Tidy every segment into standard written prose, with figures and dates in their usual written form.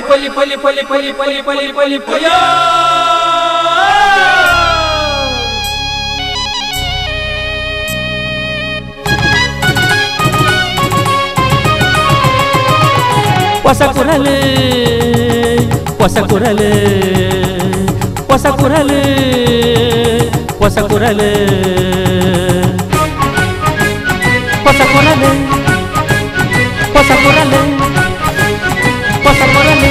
poli poli poli poli poli poli poli poya Posakurale posakurale posakurale posakurale posakurale posakurale posakurale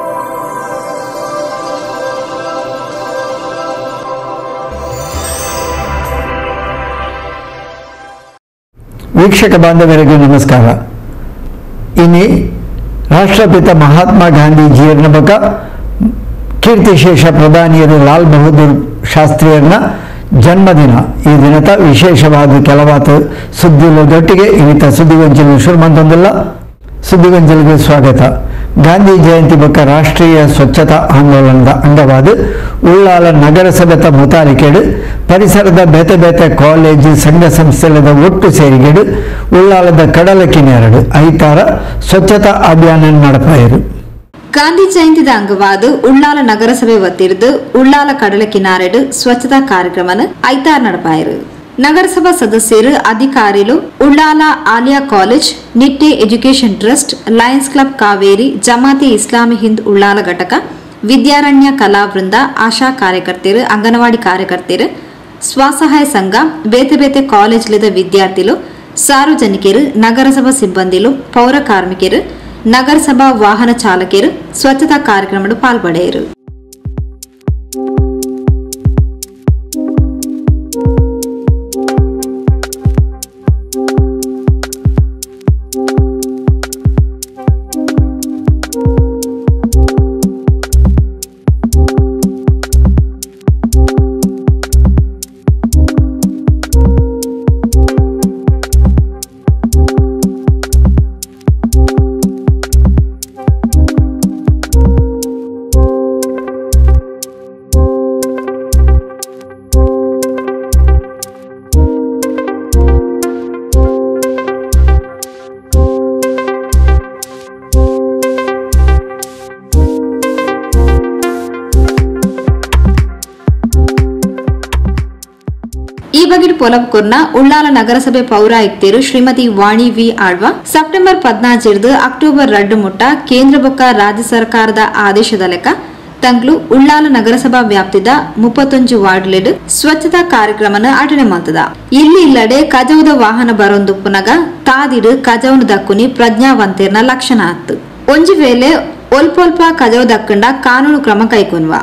ವೀಕ್ಷಕ ಬಾಂಧವರಿಗೂ ನಮಸ್ಕಾರ. ಇನ್ನಿ ರಾಷ್ಟ್ರಪಿತ ಮಹಾತ್ಮ ಗಾಂಧೀಜಿಯವರ ಬಗ್ಗೆ ಕೀರ್ತಿಶೇಷ ಪ್ರಧಾನಿಯರು ಲಾಲ್ ಬಹದ್ದೂರ್ ಶಾಸ್ತ್ರಿಯರನ್ನ ಜನ್ಮದಿನ ಈ ದಿನದ ವಿಶೇಷವಾದ ಕೆಲವಾತು ಸುದ್ದಿಲೊಟ್ಟಿಗೆ ಇವತ್ತ ಸುದ್ದಿಗೊಂಚಲು ಶುರು ಮಂತೊಂದಿಲ್ಲ. ಸುದ್ದಿಗೊಂಚಲಿಗೆ ಸ್ವಾಗತ. ಗಾಂಧಿ ಜಯಂತಿ ಬಗ್ಗೆ ರಾಷ್ಟ್ರೀಯ ಸ್ವಚ್ಛತಾ ಆಂದೋಲನದ ಅಂಗವಾದ ಉಳ್ಳಾಲ ನಗರಸಭೆತ ಮುತಾಲಿಕೆಡು ಪರಿಸರದ ಬೇತೆ ಬೇತೆ ಕಾಲೇಜು ಸಂಘ ಸಂಸ್ಥೆಗಳ ಒಟ್ಟು ಸೇರಿಗೆಡು ಉಳ್ಳಾಲದ ಕಡಲ ಕಿನಾರಡು ಐತಾರ ಸ್ವಚ್ಛತಾ ಅಭಿಯಾನ ನಡೆಪಾಯಿರು. ಗಾಂಧಿ ಜಯಂತಿದ ಅಂಗವಾದ ಉಳ್ಳಾಲ ನಗರಸಭೆ ವತಿರ್ದು ಉಳ್ಳಾಲ ಕಡಲ ಕಿನಾರೆಡು ಸ್ವಚ್ಛತಾ ಕಾರ್ಯಕ್ರಮನ ಐತಾರ್ ನಡೆಪಾಯಿರು. ನಗರಸಭಾ ಸದಸ್ಯರು ಅಧಿಕಾರಿಗಳು Ullal Aliya college, Nitte education trust, lions club Kaveri, Jamaat Islami Hind Ullal ಘಟಕ, ವಿದ್ಯಾರಣ್ಯ ಕಲಾ ವೃಂದ, ಆಶಾ ಕಾರ್ಯಕರ್ತೆಯರು, ಅಂಗನವಾಡಿ ಕಾರ್ಯಕರ್ತೆಯರು, ಸ್ವಸಹಾಯ ಸಂಘ, ಬೇತೆ ಬೇತೆ ಕಾಲೇಜ್ಲಿದ ವಿದ್ಯಾರ್ಥಿಗಳು, ಸಾರ್ವಜನಿಕರು, ನಗರಸಭಾ ಸಿಬ್ಬಂದಿಗಳು, ಪೌರ ಕಾರ್ಮಿಕರು, ನಗರಸಭಾ ವಾಹನ ಚಾಲಕರು ಸ್ವಚ್ಛತಾ ಕಾರ್ಯಕ್ರಮದ ಪಾಲ್ಪಡೆಯರು. ಈ ಬಗ್ಗೆ ಪೊಲಬ್ಕೊರ್ನ ಉಳ್ಳಾಲ ನಗರಸಭೆ ಪೌರಾಯುಕ್ತರು Shrimati Vani V Alva September 14 October 2 ಮುಟ್ಟ ಕೇಂದ್ರ ಬೊಕ್ಕ ರಾಜ್ಯ ಸರ್ಕಾರದ ಆದೇಶದ ಲೆಕ್ಕ ತಂಗ್ಲು ಉಳ್ಳಾಲ ನಗರಸಭಾ ವ್ಯಾಪ್ತಿದ 31 ವಾರ್ಡ್ಲೆಡ್ ಸ್ವಚ್ಛತಾ ಕಾರ್ಯಕ್ರಮನ ಆಟನೆ ಮಾಡ್ತದ. ಇಲ್ಲಿ ಇಲ್ಲಡೆ ಕಜವದ ವಾಹನ ಬರೊಂದುಪ್ಪುನಗ ತಾದಿಡು ಕಜವನ ದಕ್ಕುನಿ ಪ್ರಜ್ಞಾವಂತರ್ನ ಲಕ್ಷಣ ಆತ್ತು. ಒಂಜಿ ವೇಳೆ ಒಲ್ಪ ಕಜವ ದಕ್ಕಂಡ ಕಾನೂನು ಕ್ರಮ ಕೈಕೊನ್ವ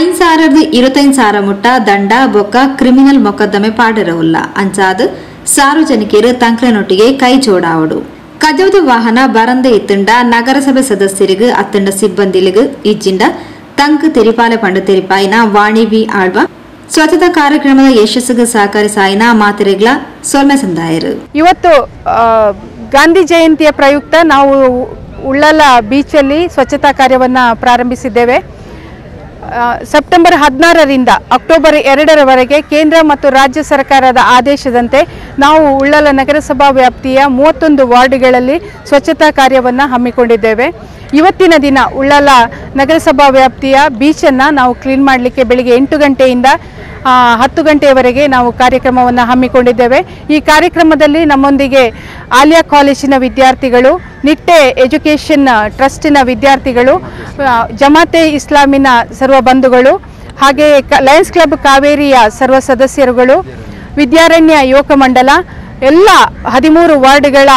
5,025 ಮುಟ್ಟ ದಂಡ ಬೊಕ್ಕ ಕ್ರಿಮಿನಲ್ ಮೊಕದ್ದಮೆ ಪಾಡಿರವುಲ್ಲ ಅಂಚಾದ ಸಾರ್ವಜನಿಕರು ತಂಕ್ಲನೊಟ್ಟಿಗೆ ಕೈ ಜೋಡಾವಡು. ಕಜವದ ವಾಹನ ಬರಂದೆ ಇತ್ತಂಡ ನಗರಸಭೆ ಸದಸ್ಯರಿಗೂ ಅತ್ತಂಡ ಸಿಬ್ಬಂದಿಲಿಗೂ ಇಜ್ಜಿಂಡ ತಂಕ್ ತೆರಿಪಾಲೆ ಪಂಡ ತೆರಿಪಾಯಿನ ವಾಣಿ ವಿ ಆಳ್ವ ಸ್ವಚ್ಛತಾ ಕಾರ್ಯಕ್ರಮದ ಯಶಸ್ಸಿಗೆ ಸಹಕರಿಸಾಯಿನ ಮಾತೆರೆಗ್ಲ ಸೊಲ್ಮೆ ಸಂದಾಯರು. ಇವತ್ತು ಗಾಂಧಿ ಜಯಂತಿಯ ಪ್ರಯುಕ್ತ ನಾವು ಉಳ್ಳಾಲ ಬೀಚಲ್ಲಿ ಸ್ವಚ್ಛತಾ ಕಾರ್ಯವನ್ನು ಪ್ರಾರಂಭಿಸಿದ್ದೇವೆ. ಸೆಪ್ಟೆಂಬರ್ 16ರಿಂದ ಅಕ್ಟೋಬರ್ 2ರವರೆಗೆ ಕೇಂದ್ರ ಮತ್ತು ರಾಜ್ಯ ಸರ್ಕಾರದ ಆದೇಶದಂತೆ ನಾವು ಉಳ್ಳಾಲ ನಗರಸಭಾ ವ್ಯಾಪ್ತಿಯ 31 ವಾರ್ಡ್ಗಳಲ್ಲಿ ಸ್ವಚ್ಛತಾ ಕಾರ್ಯವನ್ನು ಹಮ್ಮಿಕೊಂಡಿದ್ದೇವೆ. ಇವತ್ತಿನ ದಿನ ಉಳ್ಳಾಲ ನಗರಸಭಾ ವ್ಯಾಪ್ತಿಯ ಬೀಚನ್ನು ನಾವು ಕ್ಲೀನ್ ಮಾಡಲಿಕ್ಕೆ ಬೆಳಿಗ್ಗೆ 8 ಗಂಟೆಯಿಂದ 10 ಗಂಟೆಯವರೆಗೆ ನಾವು ಕಾರ್ಯಕ್ರಮವನ್ನು ಹಮ್ಮಿಕೊಂಡಿದ್ದೇವೆ. ಈ ಕಾರ್ಯಕ್ರಮದಲ್ಲಿ ನಮ್ಮೊಂದಿಗೆ ಆಲಿಯಾ ಕಾಲೇಜಿನ ವಿದ್ಯಾರ್ಥಿಗಳು, ನಿಟ್ಟೆ ಎಜುಕೇಷನ್ ಟ್ರಸ್ಟಿನ ವಿದ್ಯಾರ್ಥಿಗಳು, ಜಮಾತೆ ಇಸ್ಲಾಮಿನ ಸರ್ವ ಬಂಧುಗಳು, ಹಾಗೆ ಲಯನ್ಸ್ ಕ್ಲಬ್ ಕಾವೇರಿಯ ಸರ್ವ ಸದಸ್ಯರುಗಳು, ವಿದ್ಯಾರಣ್ಯ ಯುವಕ ಮಂಡಲ, ಎಲ್ಲ 13 ವಾರ್ಡ್ಗಳ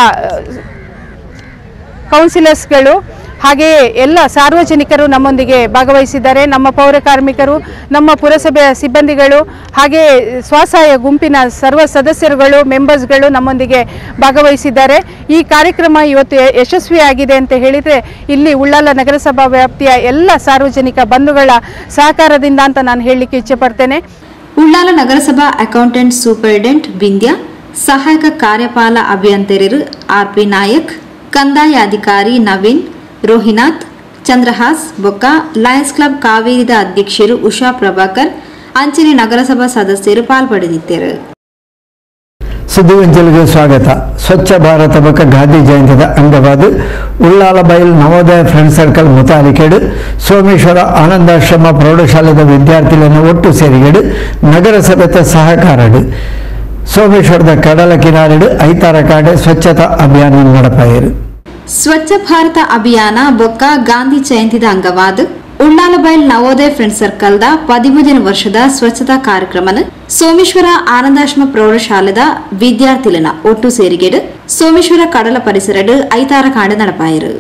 ಕೌನ್ಸಿಲರ್ಸ್ಗಳು, ಹಾಗೆಯೇ ಎಲ್ಲ ಸಾರ್ವಜನಿಕರು ನಮ್ಮೊಂದಿಗೆ ಭಾಗವಹಿಸಿದ್ದಾರೆ. ನಮ್ಮ ಪೌರ ಕಾರ್ಮಿಕರು, ನಮ್ಮ ಪುರಸಭೆಯ ಸಿಬ್ಬಂದಿಗಳು, ಹಾಗೆ ಸ್ವಸಹಾಯ ಗುಂಪಿನ ಸರ್ವ ಸದಸ್ಯರುಗಳು, ಮೆಂಬರ್ಸ್ಗಳು ನಮ್ಮೊಂದಿಗೆ ಭಾಗವಹಿಸಿದ್ದಾರೆ. ಈ ಕಾರ್ಯಕ್ರಮ ಇವತ್ತು ಯಶಸ್ವಿಯಾಗಿದೆ ಅಂತ ಹೇಳಿದರೆ ಇಲ್ಲಿ ಉಳ್ಳಾಲ ನಗರಸಭಾ ವ್ಯಾಪ್ತಿಯ ಎಲ್ಲ ಸಾರ್ವಜನಿಕ ಬಂಧುಗಳ ಸಹಕಾರದಿಂದ ಅಂತ ನಾನು ಹೇಳಲಿಕ್ಕೆ ಇಚ್ಛೆಪಡ್ತೇನೆ. ಉಳ್ಳಾಲ ನಗರಸಭಾ ಅಕೌಂಟೆಂಟ್ ಸೂಪರಿಂಟೆಂಡೆಂಟ್ ವಿಂಧ್ಯ, ಸಹಾಯಕ ಕಾರ್ಯಪಾಲ ಅಭಿಯಂತರರು ಆರ್.ಪಿ. ನಾಯಕ್, ಕಂದಾಯ ಅಧಿಕಾರಿ ನವೀನ್, ರೋಹಿನಾಥ್, ಚಂದ್ರಹಾಸ್ ಬೊಕ್ಕ ಲಯನ್ಸ್ ಕ್ಲಬ್ ಕಾವೇರಿದ ಅಧ್ಯಕ್ಷರು ಉಷಾ ಪ್ರಭಾಕರ್, ಅಂಚನೆ ನಗರಸಭಾ ಸದಸ್ಯರು ಪಾಲ್ಪಡೆದಿದ್ದರು. ಸುದ್ದಿವಂಚಲಿಗೆ ಸ್ವಾಗತ. ಸ್ವಚ್ಛ ಭಾರತ ಬೊಕ್ಕ ಗಾಂಧಿ ಜಯಂತಿದ ಅಂಗವಾದ ಉಳ್ಳಾಲಬೈಲ್ ನವೋದಯ ಫ್ರೆಂಡ್ ಸರ್ಕಲ್ ಮುತಾಲಿಕೆಡು ಸೋಮೇಶ್ವರ ಆನಂದಾಶ್ರಮ ಪ್ರೌಢಶಾಲೆದ ವಿದ್ಯಾರ್ಥಿಗಳನ್ನು ಒಟ್ಟು ಸೇರಿಗೆಡು ನಗರಸಭೆತ ಸಹಕಾರಡು ಸೋಮೇಶ್ವರದ ಕಡಲ ಕಿನಾರೆಡು ಐತಾರ ಕಾಡೆ ಸ್ವಚ್ಛತಾ ಅಭಿಯಾನ ನಡಪಾಯರು. ಸ್ವಚ್ಛ ಭಾರತ ಅಭಿಯಾನ ಬೊಕ್ಕ ಗಾಂಧಿ ಜಯಂತಿದ ಅಂಗವಾದ ಉಳ್ಳಾಲಬೈಲ್ ನವೋದಯ ಫ್ರೆಂಡ್ ಸರ್ಕಲ್ದ 13ನೇ ವರ್ಷದ ಸ್ವಚ್ಛತಾ ಕಾರ್ಯಕ್ರಮನ ಸೋಮೇಶ್ವರ ಆನಂದಾಶ್ರಮ ಪ್ರೌಢಶಾಲೆದ ವಿದ್ಯಾರ್ಥಿಗಳನ್ನ ಒಟ್ಟು ಸೇರಿಗೆಡು ಸೋಮೇಶ್ವರ ಕಡಲ ಪರಿಸರಡು ಐತಾರ ಕಾಂಡ ನಡಪಾಯರು.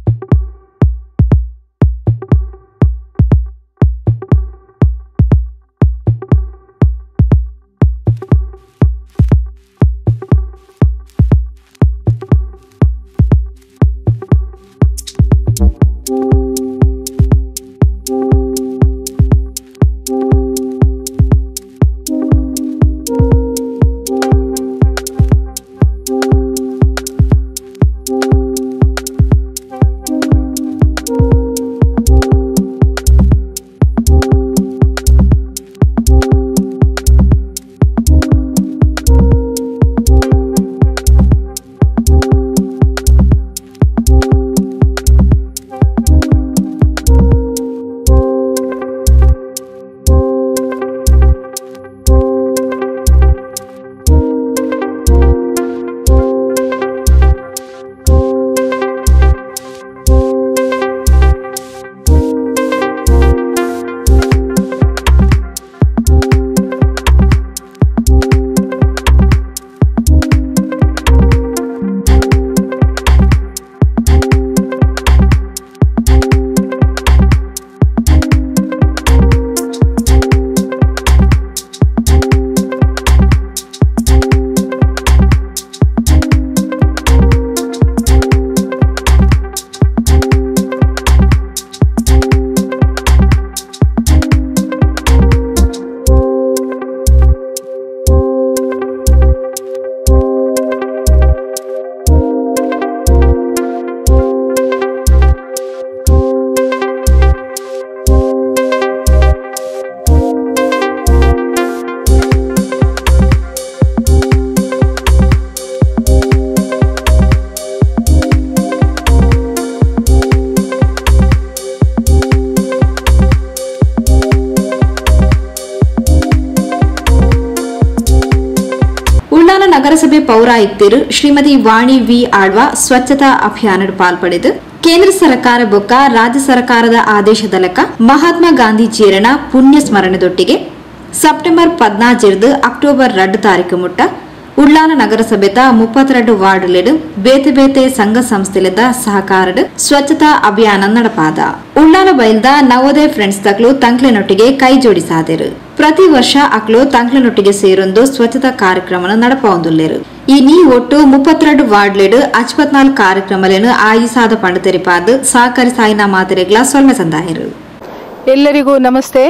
ನಗರಸಭೆ ಪೌರಾಯುಕ್ತರು ಶ್ರೀಮತಿ ವಾಣಿ ವಿ ಆಳ್ವ ಸ್ವಚ್ಛತಾ ಅಭಿಯಾನದ ಪಾಲ್ಪಡೆದು ಕೇಂದ್ರ ಸರ್ಕಾರ ಬೊಕ್ಕ ರಾಜ್ಯ ಸರ್ಕಾರದ ಆದೇಶದಲಕ ಮಹಾತ್ಮ ಗಾಂಧೀಜಿಯರನ ಪುಣ್ಯ ಸ್ಮರಣದೊಟ್ಟಿಗೆ ಸೆಪ್ಟೆಂಬರ್ 14 ಅಕ್ಟೋಬರ್ 2 ತಾರೀಕು ಮುಟ್ಟ ಉಳ್ಳಾಲ ನಗರಸಭೆತ 32 ವಾರ್ಡ್ಲೆಡು ಬೇತೆ ಬೇತೆ ಸಂಘ ಸಂಸ್ಥೆಲದ ಸಹಕಾರದ ಸ್ವಚ್ಛತಾ ಅಭಿಯಾನ ನಡಪಾದ. ಉಳ್ಳಾಲ ಬೈಲ್ದ ನವೋದಯ ಫ್ರೆಂಡ್ಸ್ ತಕ್ಲು ತಂಕ್ಲೆನೊಟ್ಟಿಗೆ ಕೈ ಜೋಡಿಸಾದರು. ಪ್ರತಿ ವರ್ಷ ಅಕ್ಲು ತಂಕ್ಲೆನೊಟ್ಟಿಗೆ ಸೇರೊಂದು ಸ್ವಚ್ಛತಾ ಕಾರ್ಯಕ್ರಮ ನಡಪಾವುದುಲ್ಲೇರು. ಈ ನೀ ಒಟ್ಟು 32 ವಾರ್ಡ್ಲೆಡು 54 ಕಾರ್ಯಕ್ರಮಗಳನ್ನು ಆಯಿಸಾದ ಪಂಡತೆರಿಪಾದ ಸಹಕಾರಿ ಸಾಯಿನ ಮಾತೆರೆಗ್ಲ ಸೊಲ್ಮೆ ಸಂದಾಯರು. ಎಲ್ಲರಿಗೂ ನಮಸ್ತೆ.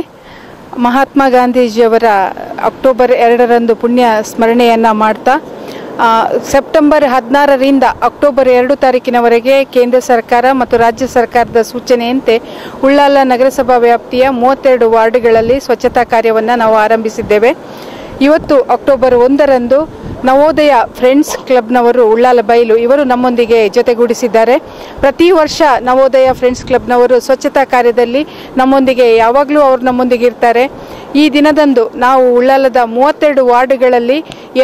ಮಹಾತ್ಮ ಗಾಂಧೀಜಿಯವರ ಅಕ್ಟೋಬರ್ 2ರಂದು ಪುಣ್ಯ ಸ್ಮರಣೆಯನ್ನು ಮಾಡ್ತಾ ಸೆಪ್ಟೆಂಬರ್ 16ರಿಂದ ಅಕ್ಟೋಬರ್ 2 ತಾರೀಕಿನವರೆಗೆ ಕೇಂದ್ರ ಸರ್ಕಾರ ಮತ್ತು ರಾಜ್ಯ ಸರ್ಕಾರದ ಸೂಚನೆಯಂತೆ ಉಳ್ಳಾಲ ನಗರಸಭಾ ವ್ಯಾಪ್ತಿಯ 32 ವಾರ್ಡ್ಗಳಲ್ಲಿ ಸ್ವಚ್ಛತಾ ಕಾರ್ಯವನ್ನು ನಾವು ಆರಂಭಿಸಿದ್ದೇವೆ. ಇವತ್ತು ಅಕ್ಟೋಬರ್ 1ರಂದು ನವೋದಯ ಫ್ರೆಂಡ್ಸ್ ಕ್ಲಬ್ನವರು ಉಳ್ಳಾಲ ಬೈಲು ಇವರು ನಮ್ಮೊಂದಿಗೆ ಜೊತೆಗೂಡಿಸಿದ್ದಾರೆ. ಪ್ರತಿ ವರ್ಷ ನವೋದಯ ಫ್ರೆಂಡ್ಸ್ ಕ್ಲಬ್ನವರು ಸ್ವಚ್ಛತಾ ಕಾರ್ಯದಲ್ಲಿ ನಮ್ಮೊಂದಿಗೆ ಯಾವಾಗಲೂ ಅವರು ನಮ್ಮೊಂದಿಗೆ ಇರ್ತಾರೆ. ಈ ದಿನದಂದು ನಾವು ಉಳ್ಳಾಲದ 32 ವಾರ್ಡ್ಗಳಲ್ಲಿ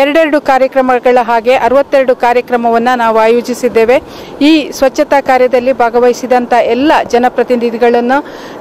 2 ಕಾರ್ಯಕ್ರಮಗಳ ಹಾಗೆ 62 ಕಾರ್ಯಕ್ರಮವನ್ನು ನಾವು ಆಯೋಜಿಸಿದ್ದೇವೆ. ಈ ಸ್ವಚ್ಛತಾ ಕಾರ್ಯದಲ್ಲಿ ಭಾಗವಹಿಸಿದಂಥ ಎಲ್ಲ ಜನಪ್ರತಿನಿಧಿಗಳನ್ನು